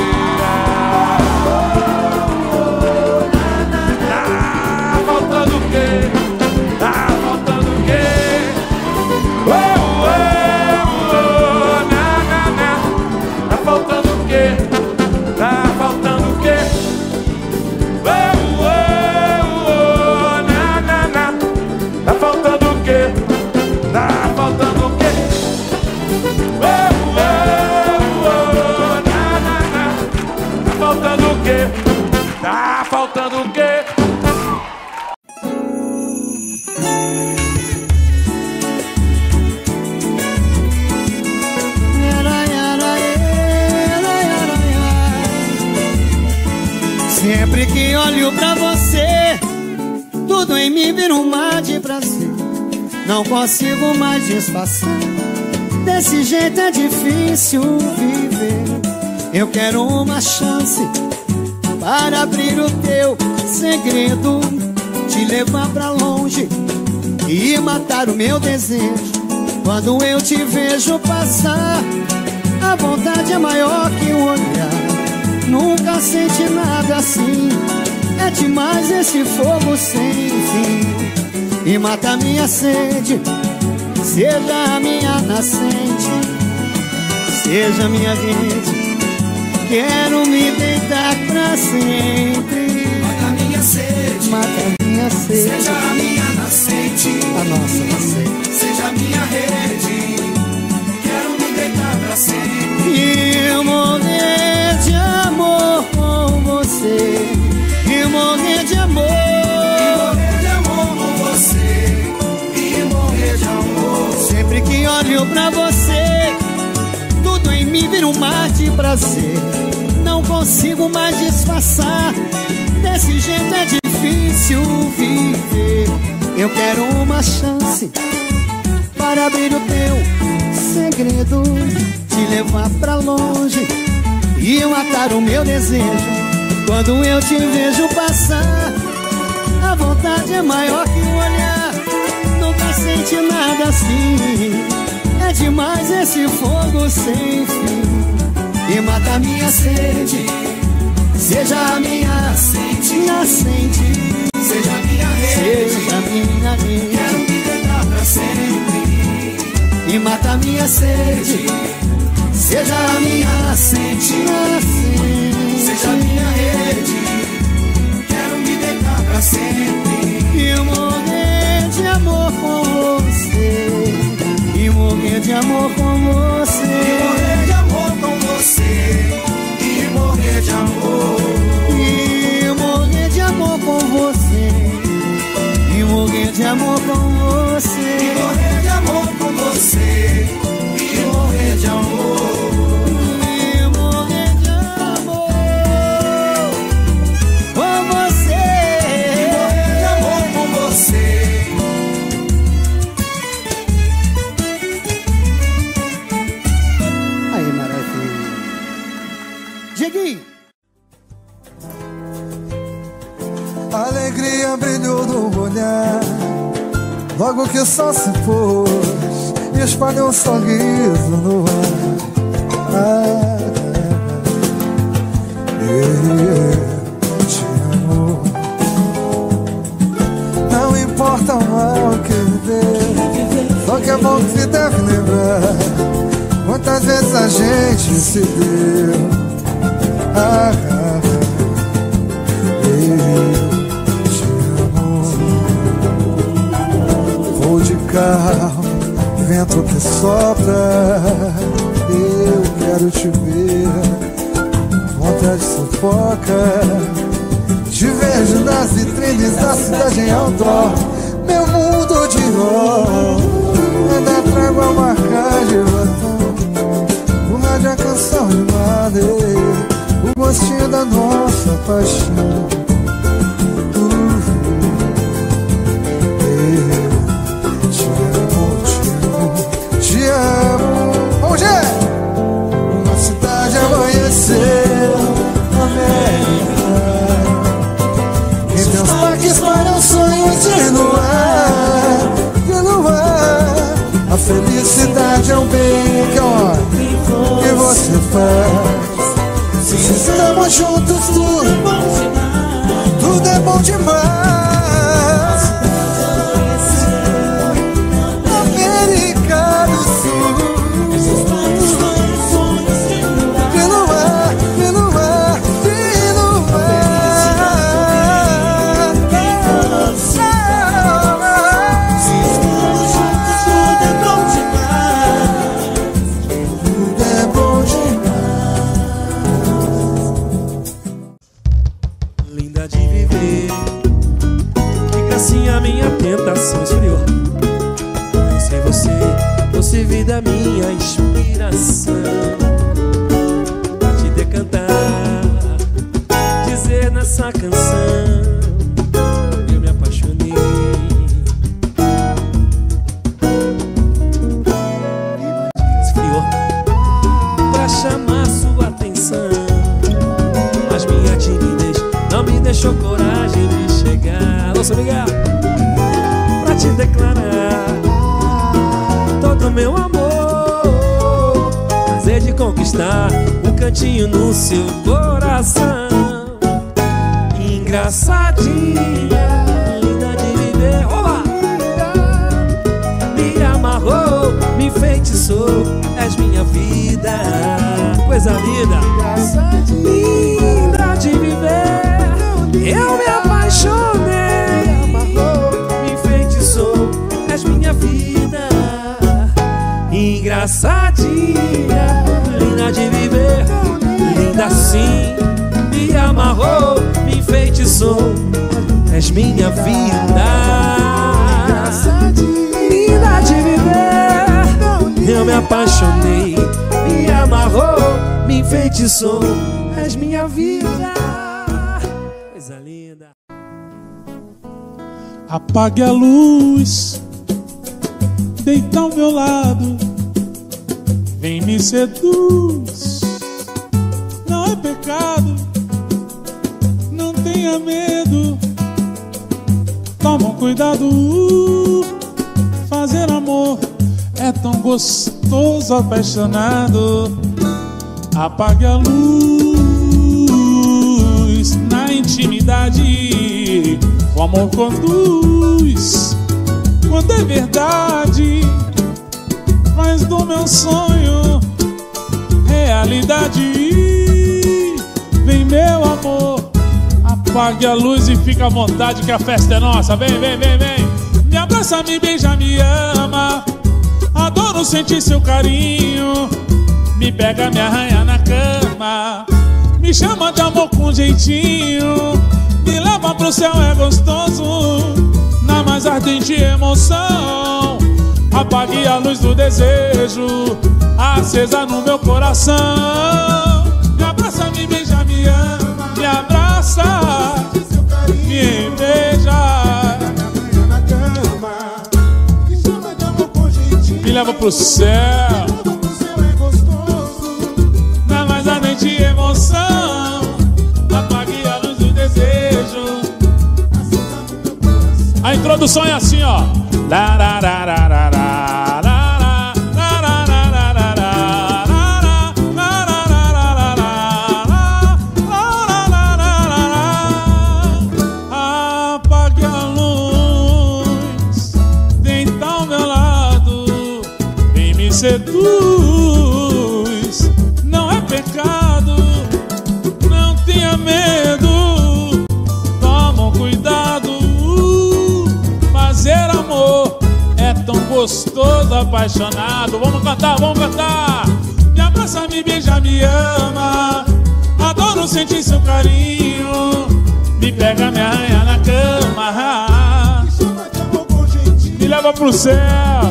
Tá faltando o quê? Tá faltando o quê? Oh, oh, oh, na, na, na. Tá faltando o quê? Tá faltando o quê? Oh, oh, oh, na, na, na. Tá faltando o quê? Tá faltando o quê? Oh, oh, oh, na, na, na. Tá faltando o quê? Tá faltando o quê? Sempre que olho pra você, tudo em mim vira um mar de prazer. Não consigo mais disfarçar. Desse jeito é difícil viver. Eu quero uma chance para abrir o teu segredo, te levar pra longe e matar o meu desejo. Quando eu te vejo passar, a vontade é maior que o olhar. Nunca senti nada assim. É demais esse fogo sem fim. E mata minha sede. Seja a minha nascente, seja minha rede. Quero me deitar pra sempre. Mata minha sede, mata minha sede. Seja a minha nascente, a nossa nascente. Seja a minha rede. Quero me deitar pra sempre. E morrer de amor com você. E morrer de amor. E morrer de amor com você. E morrer de amor. Sempre que olho pra você, prazer. Não consigo mais disfarçar. Desse jeito é difícil viver. Eu quero uma chance para abrir o teu segredo, te levar pra longe e matar o meu desejo. Quando eu te vejo passar, a vontade é maior que o olhar. Nunca senti nada assim. É demais esse fogo sem fim. E mata a minha sede. Seja a minha nascente, nascente. Seja a minha rede, seja a minha rede. Quero me deitar pra sempre. E mata a minha sede. Seja a minha nascente, nascente. Seja a minha rede. Quero me deitar pra sempre. E morrer de amor com você. E morrer de amor com você. E morrer de amor com você. E morrer de amor. E morrer de amor com você. E morrer de amor com você. E morrer de amor com você. E morrer de amor. E morrer de amor com você. E morrer de amor com você. Aí, maravilha. Dieguinho. A alegria brilhou no olhar logo que o sol se pôs e espalhou um sorriso no ar. Ah, eu te amo. Não importa o mal que viver, só que é bom que se deve lembrar quantas vezes a gente se deu. Ah, ah, eu te amo. Vou de carro, vento que sopra, eu quero te ver. Vontade sufoca, te vejo nas vitrines da cidade em outdoor. Meu mundo de ó, ainda trago a marca de batom. O rádio é canção de madeira, o gostinho da nossa paixão. Uh, eu te amo, te amo, te amo. Onde é? Uma cidade amanheceu, América. Em teus parques espalham sonhos de luar, de luar. A felicidade é um bem que, ó, que você faz. Se estamos juntos, tudo é bom demais. Tudo é bom demais. América do Sul. De luar, de luar, de luar. Se estamos juntos, tudo é bom demais. Tudo é bom demais. Assim a minha tentação esfriou. Mas sem você, você vida minha inspiração. Pra te decantar, dizer nessa canção, eu me apaixonei. Esfriou pra chamar sua atenção, mas minha timidez não me deixou coragem de chegar. Alô, seu Miguel, pra te declarar todo meu amor, prazer de conquistar um cantinho no seu coração. Engraçadinha, linda de viver, olá! Me amarrou, me enfeitiçou, és minha vida, coisa linda. Linda de viver, eu me apaixonei, amarrou, me enfeitiçou, és minha vida. Engraçadinha, linda de viver, linda assim. Me amarrou, me enfeitiçou, és minha vida. Linda de viver, eu me apaixonei. Me amarrou, me enfeitiçou. És minha vida. Coisa linda. Apague a luz, deita ao meu lado, vem me seduz. Não é pecado, não tenha medo. Toma cuidado, fazer amor é tão gostoso, apaixonado. Apague a luz na intimidade, o amor conduz. Quando é verdade, faz do meu sonho realidade. Vem meu amor, apague a luz e fica à vontade que a festa é nossa. Vem, vem, vem, vem. Me abraça, me beija, me ama. Adoro sentir seu carinho. Me pega, me arranha na cama. Me chama de amor com jeitinho. Me leva pro céu, é gostoso. Na mais ardente emoção. Apague a luz do desejo acesa no meu coração. Me abraça, me beija, me ama. Me abraça, me beija, me leva pro céu. Na mais ardente emoção. Apague a luz do desejo. A introdução é assim, ó. La, la, la, la, la, la, la. Seduz, não é pecado, não tenha medo. Toma cuidado, fazer amor é tão gostoso, apaixonado. Vamos cantar, vamos cantar. Me abraça, me beija, me ama. Adoro sentir seu carinho. Me pega, me arranha na cama. Me leva pro céu.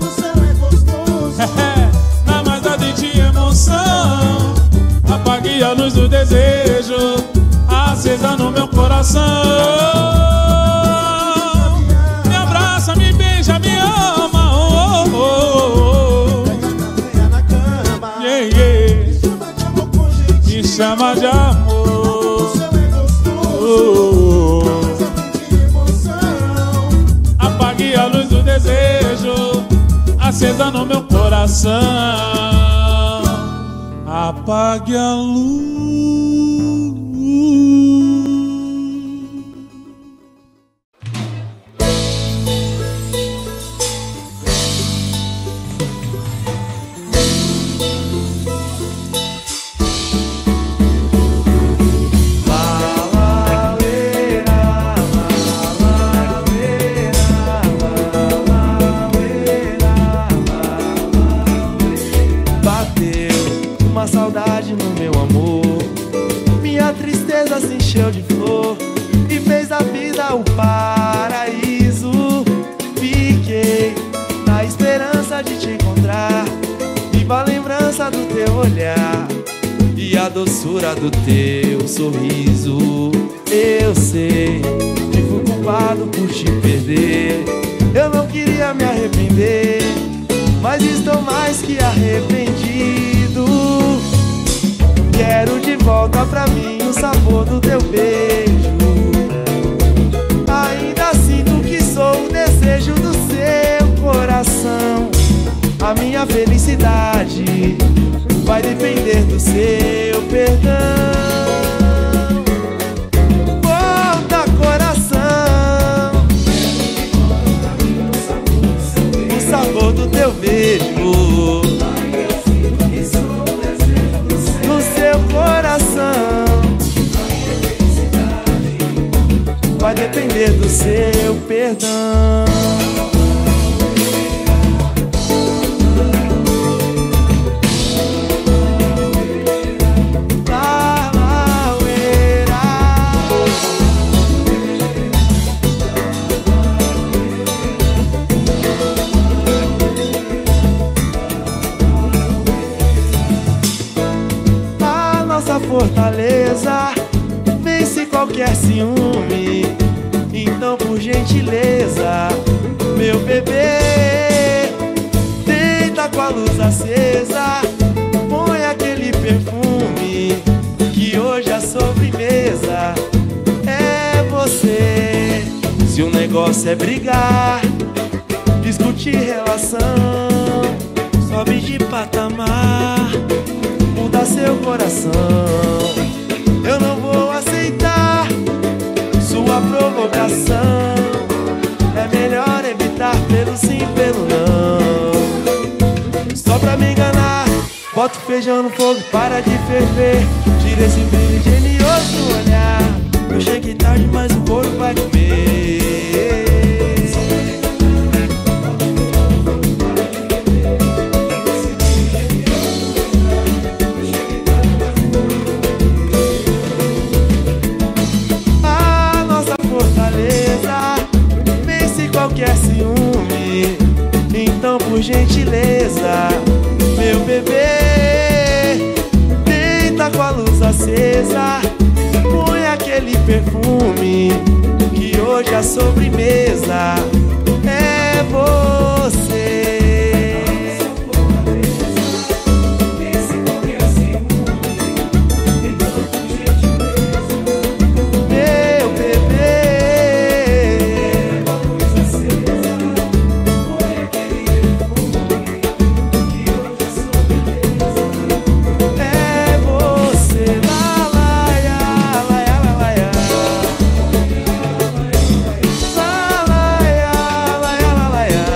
Na mais ardente emoção. Apague a luz do desejo acesa no meu coração. Me abraça, me beija, me ama. Oh, oh, oh. Yeah, yeah. Me chama de amor. Oh, oh. Apague a luz do desejo acesa no meu coração. Apague a luz. Encheu de flor e fez da vida o paraíso. Fiquei na esperança de te encontrar. Viva a lembrança do teu olhar e a doçura do teu sorriso. Eu sei que fui culpado por te perder. Eu não queria me arrepender, mas estou mais que arrependido. Quero de volta pra mim o sabor do teu beijo. Ainda sinto que sou o desejo do seu coração. A minha felicidade vai depender do seu perdão. Volta, coração, o sabor do teu beijo. Coração vai depender do seu perdão. qualquer ciúme, então por gentileza, meu bebê, deita com a luz acesa, põe aquele perfume, que hoje a sobremesa é você. Se o negócio é brigar, discutir relação, sobe de patamar, muda seu coração. Eu não vou aceitar sua provocação, é melhor evitar pelo sim, pelo não. Só pra me enganar, bota o feijão no fogo, para de ferver, tira esse brilho genioso do olhar. Eu cheguei tarde, mas o couro vai comer. A nossa fortaleza vence qualquer ciúme, então por gentileza, meu bebê, deita com a luz acesa, põe aquele perfume, que hoje a sobremesa é você. Meu bebê, é você. Lá, lá, ia, lá, ia, lá, lá, ia. Lá, lá, ia, lá, ia, lá, lá, ia.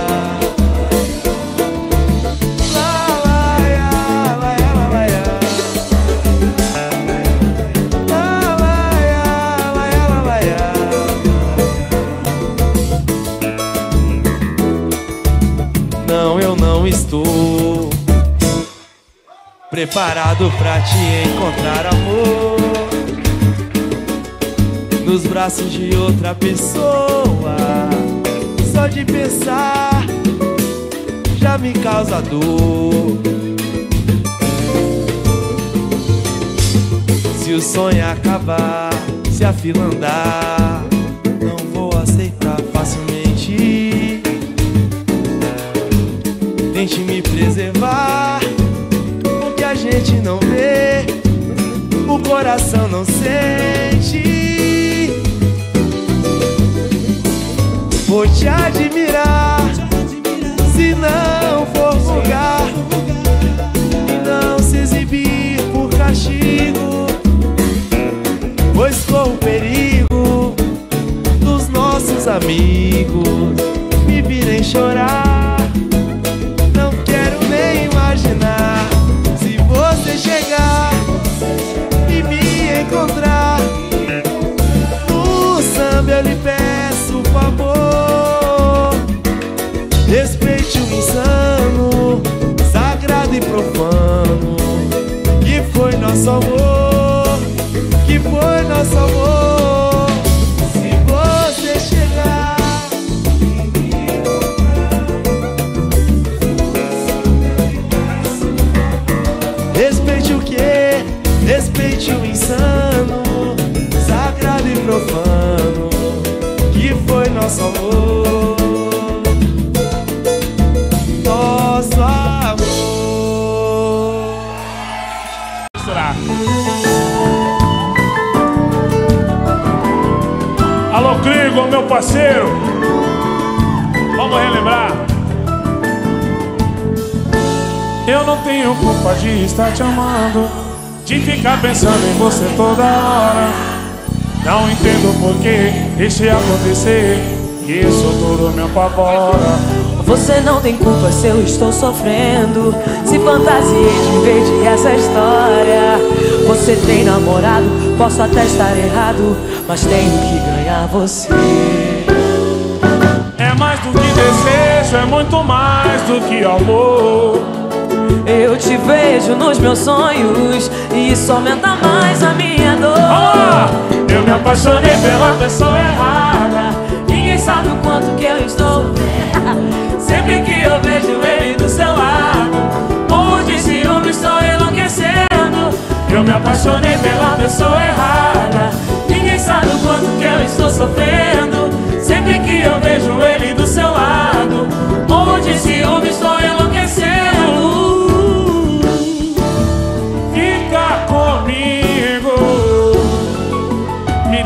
Lá, lá, ia, lá, ia, lá, lá, ia. Lá, lá, ia, lá, ia, lá, lá, ia. Não, eu não estou preparado pra te encontrar, amor, nos braços de outra pessoa. Só de pensar já me causa dor. Se o sonho acabar, se a fila andar, não vou aceitar facilmente. Tente me preservar, o que a gente não vê, o coração não sente. Vou te admirar, se não for vulgar, e não se exibir por castigo, pois corro o perigo dos nossos amigos me virem chorar. Não quero nem imaginar se você chegar e me encontrar no samba. Eu lhe peço favor, respeite o insano, sagrado e profano, que foi nosso amor, que foi nosso amor. Se você chegar, respeite o que? Respeite o insano, sagrado e profano, que foi nosso amor, nosso amor. Alô, Crigo, meu parceiro, vamos relembrar. Eu não tenho culpa de estar te amando, de ficar pensando em você toda hora. Não entendo por que deixei acontecer, que isso tudo me apavora. Você não tem culpa se eu estou sofrendo, se fantasiei de ver de essa história. Você tem namorado, posso até estar errado, mas tenho que ganhar você. É mais do que desejo, é muito mais do que amor. Eu te vejo nos meus sonhos e isso aumenta mais a minha dor. Ah, eu me apaixonei pela pessoa errada, ninguém sabe o quanto que eu estou. Sempre que eu vejo ele do seu lado, morro de ciúme, estou enlouquecendo. eu me apaixonei pela pessoa errada. Ninguém sabe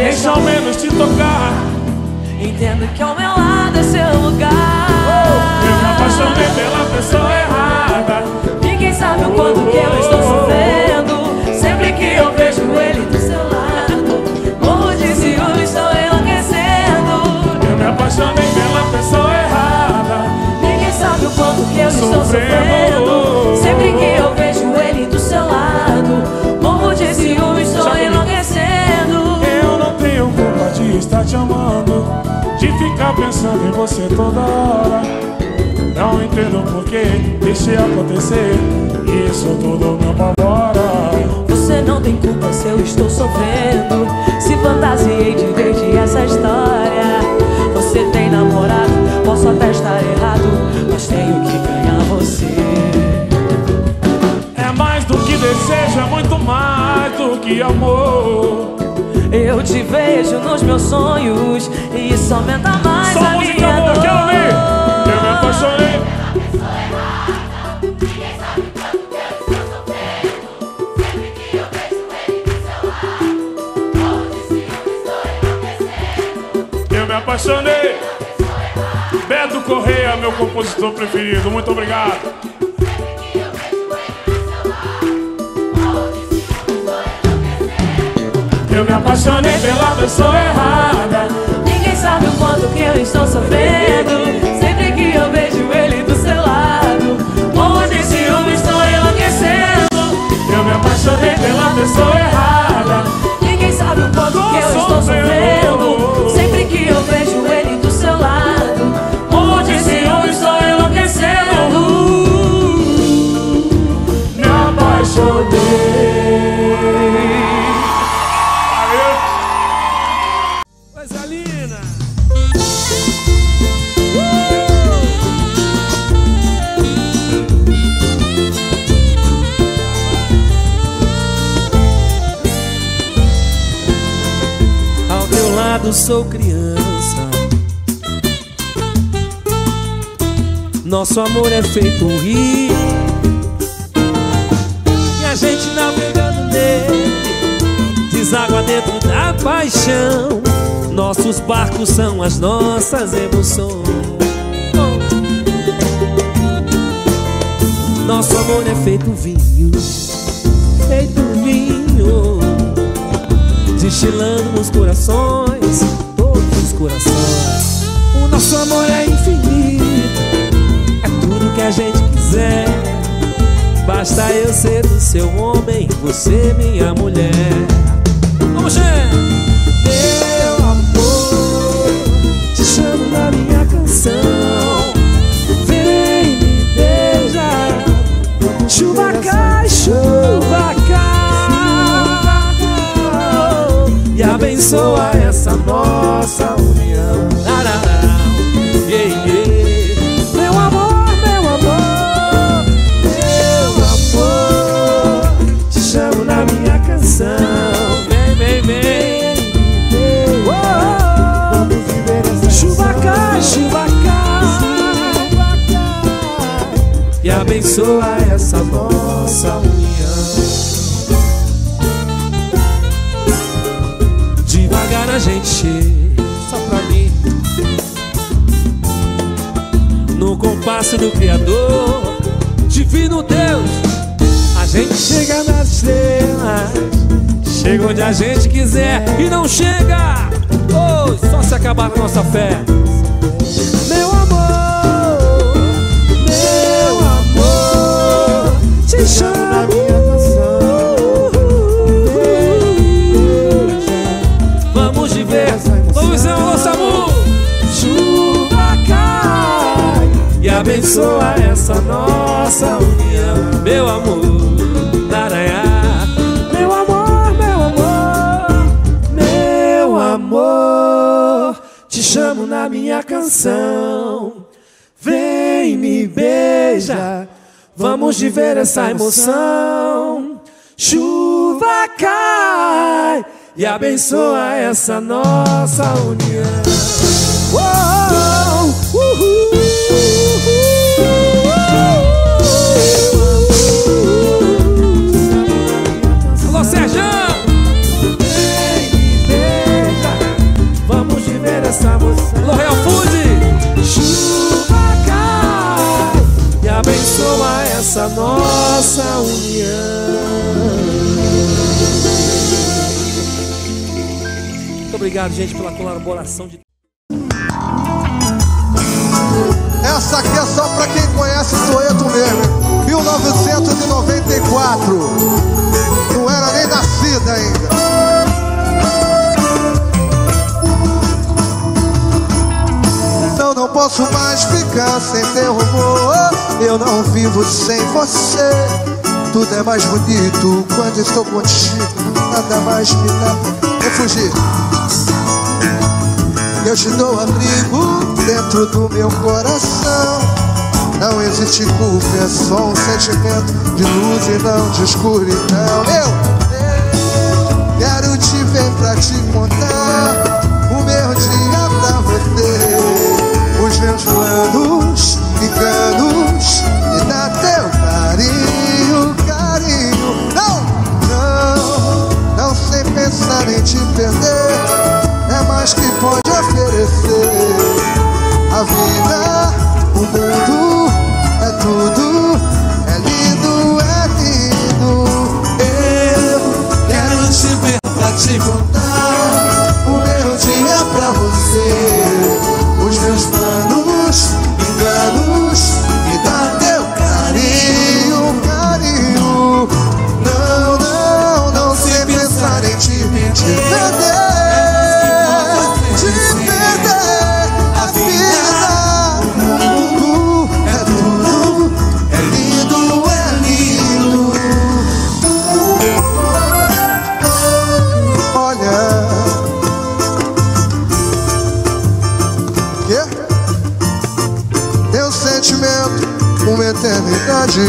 deixa ao menos te tocar. Entendo que ao meu lado é seu lugar. Eu me apaixonei pela pessoa errada. Ninguém sabe o quanto que eu estou sofrendo. Sempre que eu vejo ele do seu lado, morro de ciúme, estou enlouquecendo. Eu me apaixonei pela pessoa errada. Ninguém sabe o quanto que eu estou sofrendo. Sempre que eu vejo ele do seu lado, morro de ciúme, estou enlouquecendo. Eu não tenho culpa de estar te amando, de ficar pensando em você toda hora. Não entendo por que deixei acontecer, isso tudo me apavora. Você não tem culpa se eu estou sofrendo, se fantasiei de verde essa história. Você tem namorado, posso até estar errado, mas tenho que ganhar você. É mais do que desejo, é muito mais do que amor. Eu te vejo nos meus sonhos e isso aumenta mais Só a música minha boa, dor. quero ouvir. Eu me apaixonei. Eu me apaixonei. Beto Correia, meu compositor preferido. Muito obrigado. Eu me apaixonei pela pessoa errada. Ninguém sabe o quanto que eu estou sofrendo. Sempre que eu vejo ele do seu lado, morro de ciúme, estou enlouquecendo. Eu me apaixonei pela pessoa errada. Ninguém sabe o quanto que eu estou sofrendo. Sempre que eu vejo ele do seu lado, morro de ciúme, estou enlouquecendo. Me apaixonei. Coisa linda. Ao teu lado sou criança, nosso amor é feito um rio, e a gente navegando nele deságua dentro da paixão. Nossos barcos são as nossas emoções. Nosso amor é feito vinho, feito vinho, destilando nos corações, todos os corações. O nosso amor é infinito, é tudo que a gente quiser. Basta eu ser o seu homem, você minha mulher. Vamos, gente! Meu amor, te chamo na minha canção. Vem me beijar, chuva cai, chuva cai, e abençoa essa nossa união. Yeah, yeah. Meu amor, meu amor, meu amor, te chamo na minha canção. Vem, vem, vem. Chuva cai, chuva cai, e abençoa essa nossa união. Devagar a gente chega, só pra mim, no compasso do Criador, divino Deus. A gente chega nas estrelas, chega onde a gente quiser e não chega, oh, só se acabar a nossa fé. Meu amor, meu amor, te chamo na minha canção. Vamos viver, vamos ver o nosso amor. Chuva cai e abençoa essa nossa união. Meu amor, Naranhá. Meu amor, meu amor, meu amor, te chamo na minha canção. Vem me beija, vamos viver essa emoção. Chuva cai e abençoa essa nossa união. Oh, uh, uh, uh, uh. Alô, Sérgio! Vem me beija, essa nossa união. Muito obrigado, gente, pela colaboração de... Essa aqui é só pra quem conhece Soweto mesmo. mil novecentos e noventa e quatro. Não era nem nascida ainda. Não, não posso mais ficar sem teu amor. Eu não vivo sem você. Tudo é mais bonito quando estou contigo. Nada mais me dá refugir. Eu te dou abrigo dentro do meu coração. Não existe culpa, é só um sentimento de luz e não de escuridão. Eu quero te ver pra te contar o meu dia pra você. Os meus planos, enganos, me dá teu carinho, carinho. Não, não, não sei pensar em te perder. É mais que pode oferecer. A vida, o mundo, é tudo. É lindo, é lindo. Eu quero te ver pra te contar o meu dia pra você. Os meus planos, enganos, me dá teu carinho, carinho. Não, não, não sei pensar em te, te perder. Uma eternidade,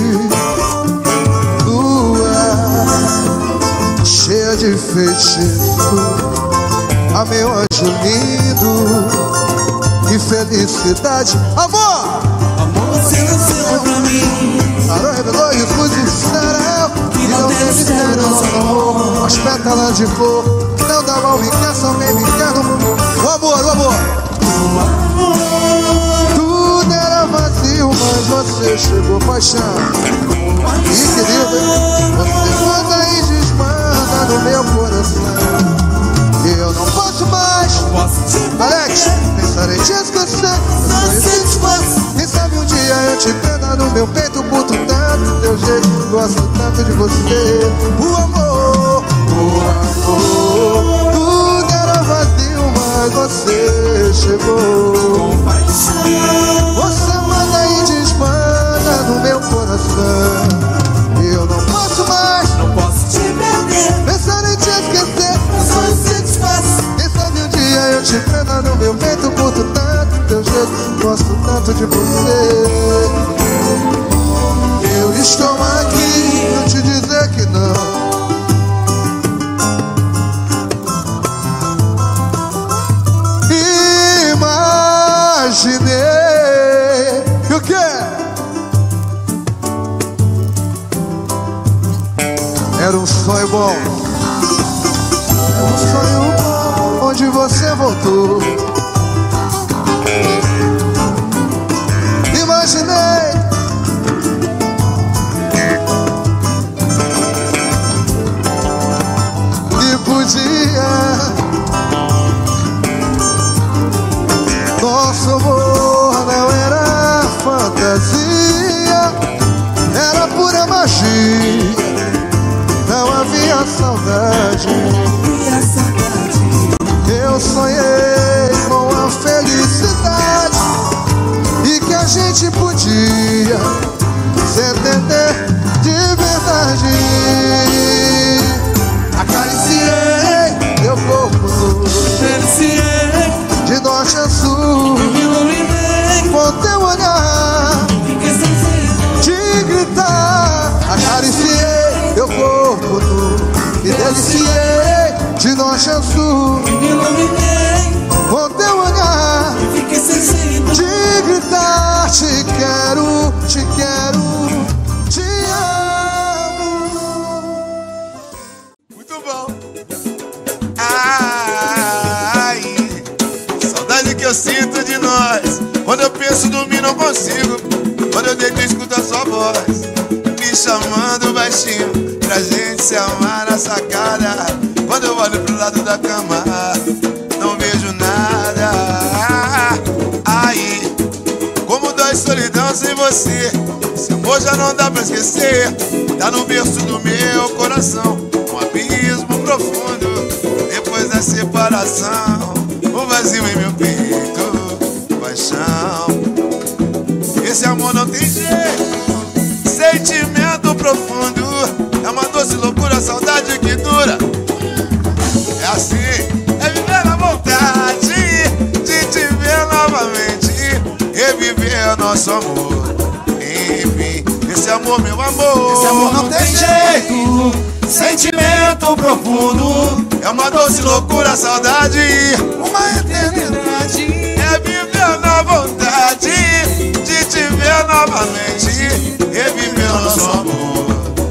lua cheia de feitiço, a meu anjo lindo, que felicidade. Amor! Amor, você nasceu pra mim. Sarou, revelou e os músicos disseram que não tem mistério nosso amor. As pétalas de flor que não dá mal, me quer, só nem me quer no mundo. O amor, o amor. O amor. Tudo era vazio, mas você chegou, paixão. E querida, você manda e desmanda no meu coração. Eu não posso mais, Alex, pensar em te esquecer. Quem sabe um dia eu te prenda no meu peito, curto tanto teu jeito, gosto tanto de você. O amor, o amor, tudo era vazio, mas você chegou. Você manda e desmanda no meu coração. Eu não posso mais, não posso te perder, pensar em te esquecer. Quem sabe um dia eu te prenda no meu peito, curto tanto teu jeito, gosto tanto de você. Eu estou aqui pra te dizer que não. Imaginei que o quê? Era um sonho bom. Era um sonho bom onde você voltou. Imaginei que podia. Nosso amor não era fantasia, era pura magia. Não havia saudade. Eu sonhei com a felicidade e que a gente podia se entender de verdade. Acariciei teu corpo, acariciei de norte a sul, com teu olhar de gritar. Acariciei teu corpo nu e deliciei de norte a sul, com teu olhar de gritar. Te quero, te quero, te amo. Muito bom. Ai, saudade que eu sinto de nós. Quando eu penso dormir não consigo. Quando eu deito, escuto a sua voz me chamando baixinho pra gente se amar na sacada. Quando eu olho pro lado da cama, não vejo nada. Aí, como dói solidão sem você. Esse amor já não dá pra esquecer. Tá no berço do meu coração, um abismo profundo. Depois da separação, um vazio em meu peito, paixão. Esse amor não tem jeito, sentimento profundo. É uma doce loucura, saudade que dura. É assim, é viver na vontade de te ver novamente, reviver nosso amor. Enfim, esse amor, meu amor, esse amor não tem jeito, sentimento profundo. É uma doce loucura, saudade, uma eternidade. É viver na vontade de te ver novamente, reviver nosso amor.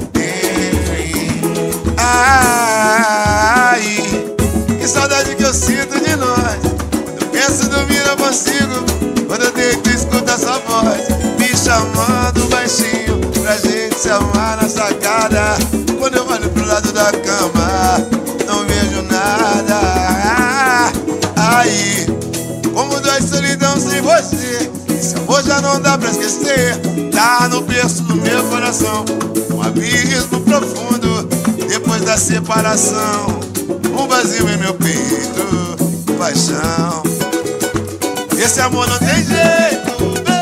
Enfim, ai, que saudade que eu sinto de nós. Quando eu penso dormir não consigo. Quando eu deito escuto essa voz me chamando baixinho pra gente se amar na sacada. Quando eu olho pro lado da cama, não vejo nada. Aí, como dói solidão sem você. Esse amor já não dá pra esquecer. Tá no berço do meu coração, um abismo profundo. Depois da separação, um vazio em meu peito, paixão. Esse amor não tem jeito,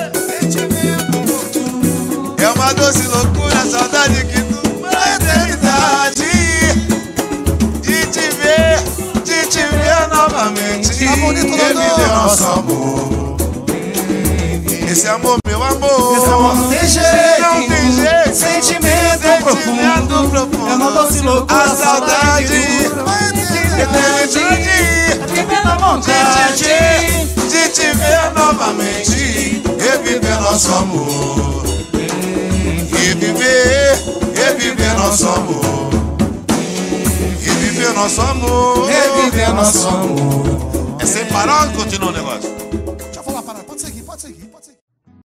é uma doce loucura, saudade que dura a eternidade. De te ver, de te ver novamente, tá bonito, reviver nosso amor. Esse amor, meu amor, esse amor não tem jeito, não tem jeito. Sentimento, sentimento profundo, profundo. É uma doce loucura, a saudade que dura a eternidade. Viver na vontade de te ver novamente, reviver nosso amor. Reviver, reviver nosso amor. Reviver nosso amor. Reviver nosso amor. É sem parar ou continua o negócio? Deixa eu falar, parar. Pode seguir, pode seguir, pode seguir.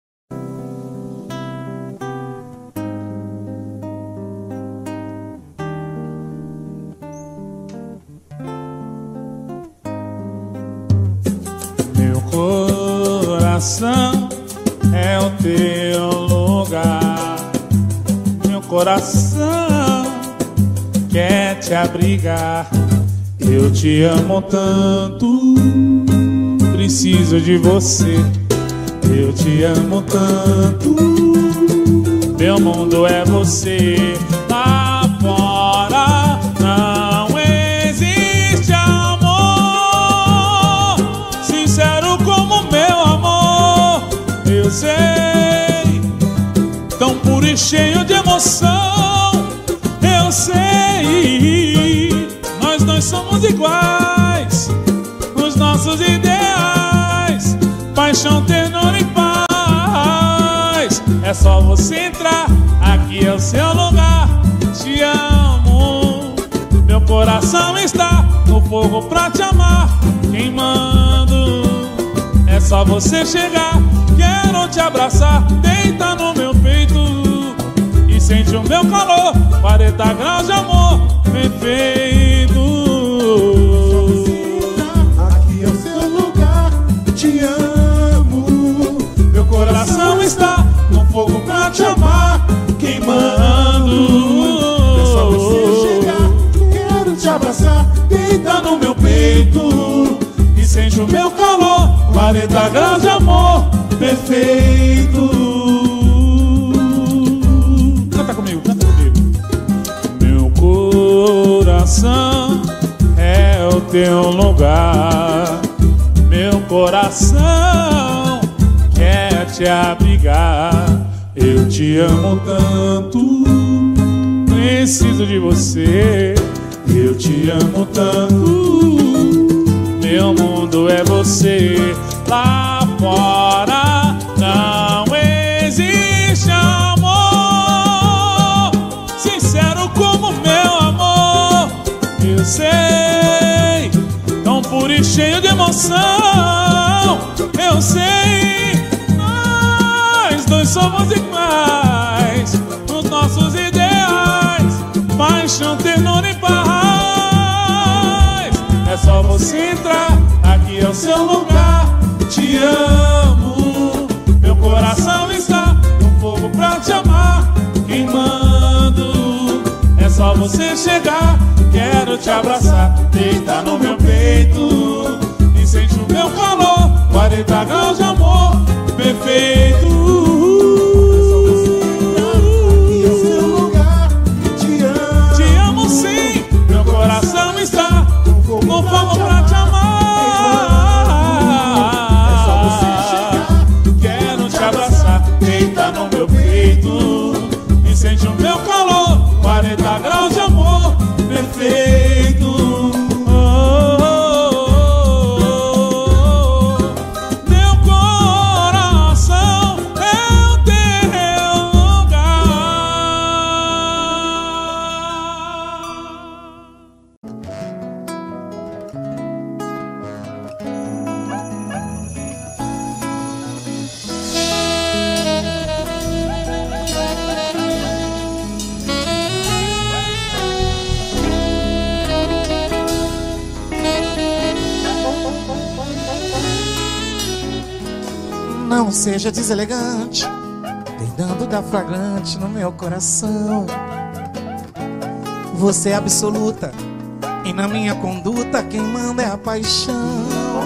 Meu coração é o teu lugar. Meu coração quer te abrigar. Eu te amo tanto, preciso de você. Eu te amo tanto, meu mundo é você. Lá fora não existe amor sincero como meu amor. Eu sei, tão puro e cheio de emoção. Eu sei, nós dois somos iguais nos nossos ideais, paixão, ternura e paz. É só você entrar, aqui é o seu lugar. Te amo, meu coração está no fogo pra te amar, queimando. É só você chegar, quero te abraçar, deita no meu peito e sente o meu calor. Quarenta graus de amor perfeito. Aqui é o seu lugar, te amo. Meu coração está no fogo pra te amar, queimando. É só você chegar, quero te abraçar, deita no meu peito e sente o meu calor. Quarenta graus de amor perfeito. Canta comigo, canta comigo. Meu coração é o teu lugar. Meu coração quer te abrigar. Eu te amo tanto, preciso de você. Eu te amo tanto, meu mundo é você. Lá fora não existe amor sincero como meu amor. Eu sei, tão puro e cheio de emoção. Eu sei, nós dois Nós somos iguais nos nossos ideais, paixão, ternura e paz. É só você entrar, aqui é o seu lugar. Te amo, meu coração está no fogo pra te amar, queimando. É só você chegar, quero te abraçar, deitar no meu peito e sentir o meu calor. Quarenta graus de amor perfeito. É só você entrar, aqui é o seu lugar. Te amo, te amo sim, meu coração está no fogo pra te amar. É só você chegar, quero te abraçar, deitar no meu peito e sentir o meu calor. Quarenta graus de amor perfeito. Oh, oh, oh, oh. Meu coração é o teu Não seja deselegante, tentando dar flagrante no meu coração. Você é absoluta e na minha conduta quem manda é a paixão.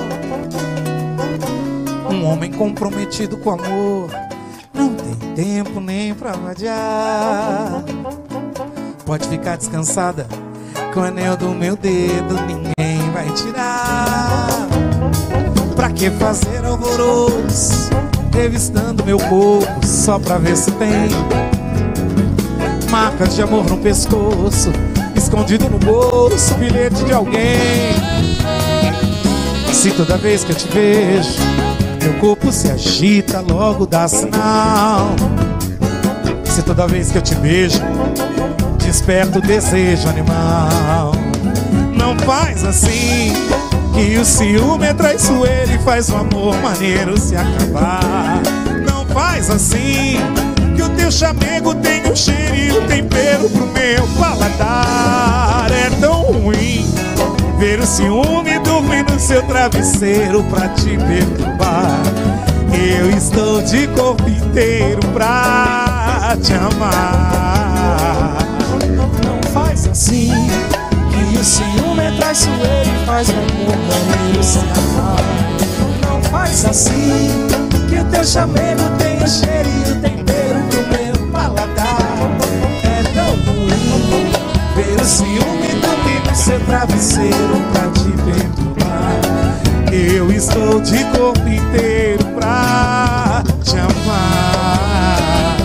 Um homem comprometido com o amor não tem tempo nem pra vadiar. Pode ficar descansada, com o anel do meu dedo ninguém vai tirar. Pra que fazer alvoroço, revistando meu corpo só pra ver se tem marcas de amor no pescoço, escondido no bolso, bilhete de alguém. Se toda vez que eu te vejo, meu corpo se agita, logo dá sinal. Se toda vez que eu te beijo, desperta o desejo animal. Não faz assim, que o ciúme é traiçoeiro e faz o amor maneiro se acabar. Não faz assim, que o teu chamego tem o cheiro e o tempero pro meu paladar. É tão ruim ver o ciúme dormir no seu travesseiro pra te perturbar. Eu estou de corpo inteiro pra te amar. Não faz assim, que o ciúme é traiçoeiro e faz o amor maneiro se acabar. Não faz assim, que o teu chamego tem o cheiro e o tempero do meu paladar. É tão ruim ver o ciúme dormir no seu travesseiro pra te perturbar. Eu estou de corpo inteiro pra te amar.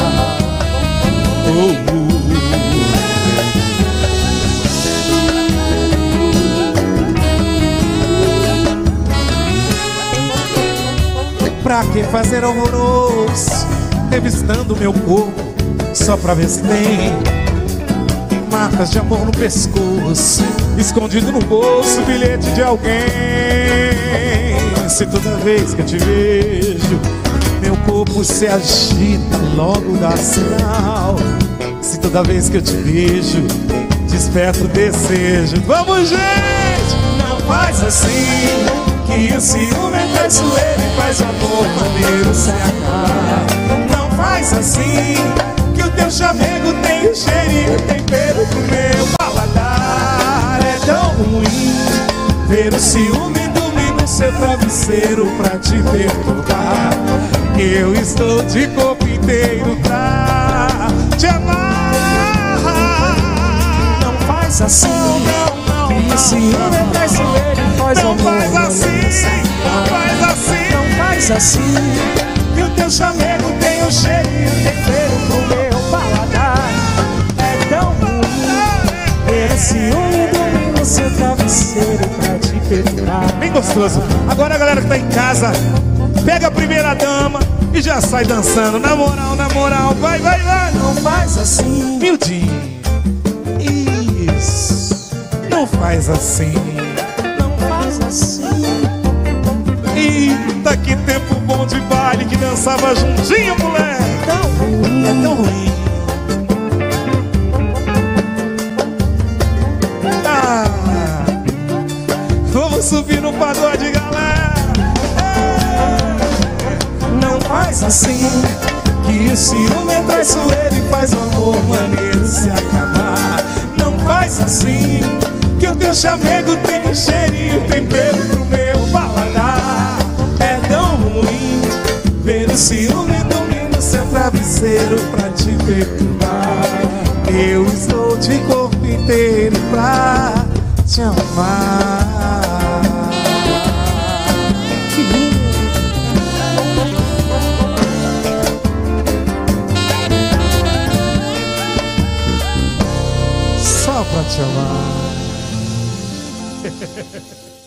Oh, oh. Pra que fazer alvoroço, revistando meu corpo só pra ver se tem marcas de amor no pescoço, escondido no bolso, bilhete de alguém. Se toda vez que eu te vejo, meu corpo se agita, logo dá sinal. Se toda vez que eu te vejo, desperta o desejo. Vamos, gente! Não faz assim, que o ciúme é traiçoeiro e faz o amor maneiro se acabar. Não faz assim, que o teu chamego tem o cheiro e o tempero pro meu paladar. É tão ruim ver o ciúme dormir no seu travesseiro pra te perturbar. Eu estou de corpo inteiro pra te amar. Não faz assim, não, não, que o ciúme é traiçoeiro e faz o amor maneiro se acabar. Não faz assim, não faz assim, que o teu chamego tem o cheiro e o tempero pro meu paladar. é tão ruim ver o ciúme dormir no seu travesseiro pra te perturbar. Bem gostoso. Agora a galera que tá em casa, pega a primeira dama e já sai dançando. Na moral, na moral, vai, vai, vai. Não faz assim, miudinho. Isso. Não faz assim. Não faz assim. Eita, que tempo bom de baile, que dançava juntinho, moleque. É tão ruim. Ah, vamos subir no pagode, galera. Não faz assim, que o ciúme é traiçoeiro e faz o amor maneiro se acabar. Não faz assim, que o teu chamego tem um cheirinho, tempero pro meu paladar. É tão ruim ver o ciúme dormindo seu travesseiro pra te perturbar. Eu estou de corpo inteiro pra te amar. Que lindo. Só pra te amar.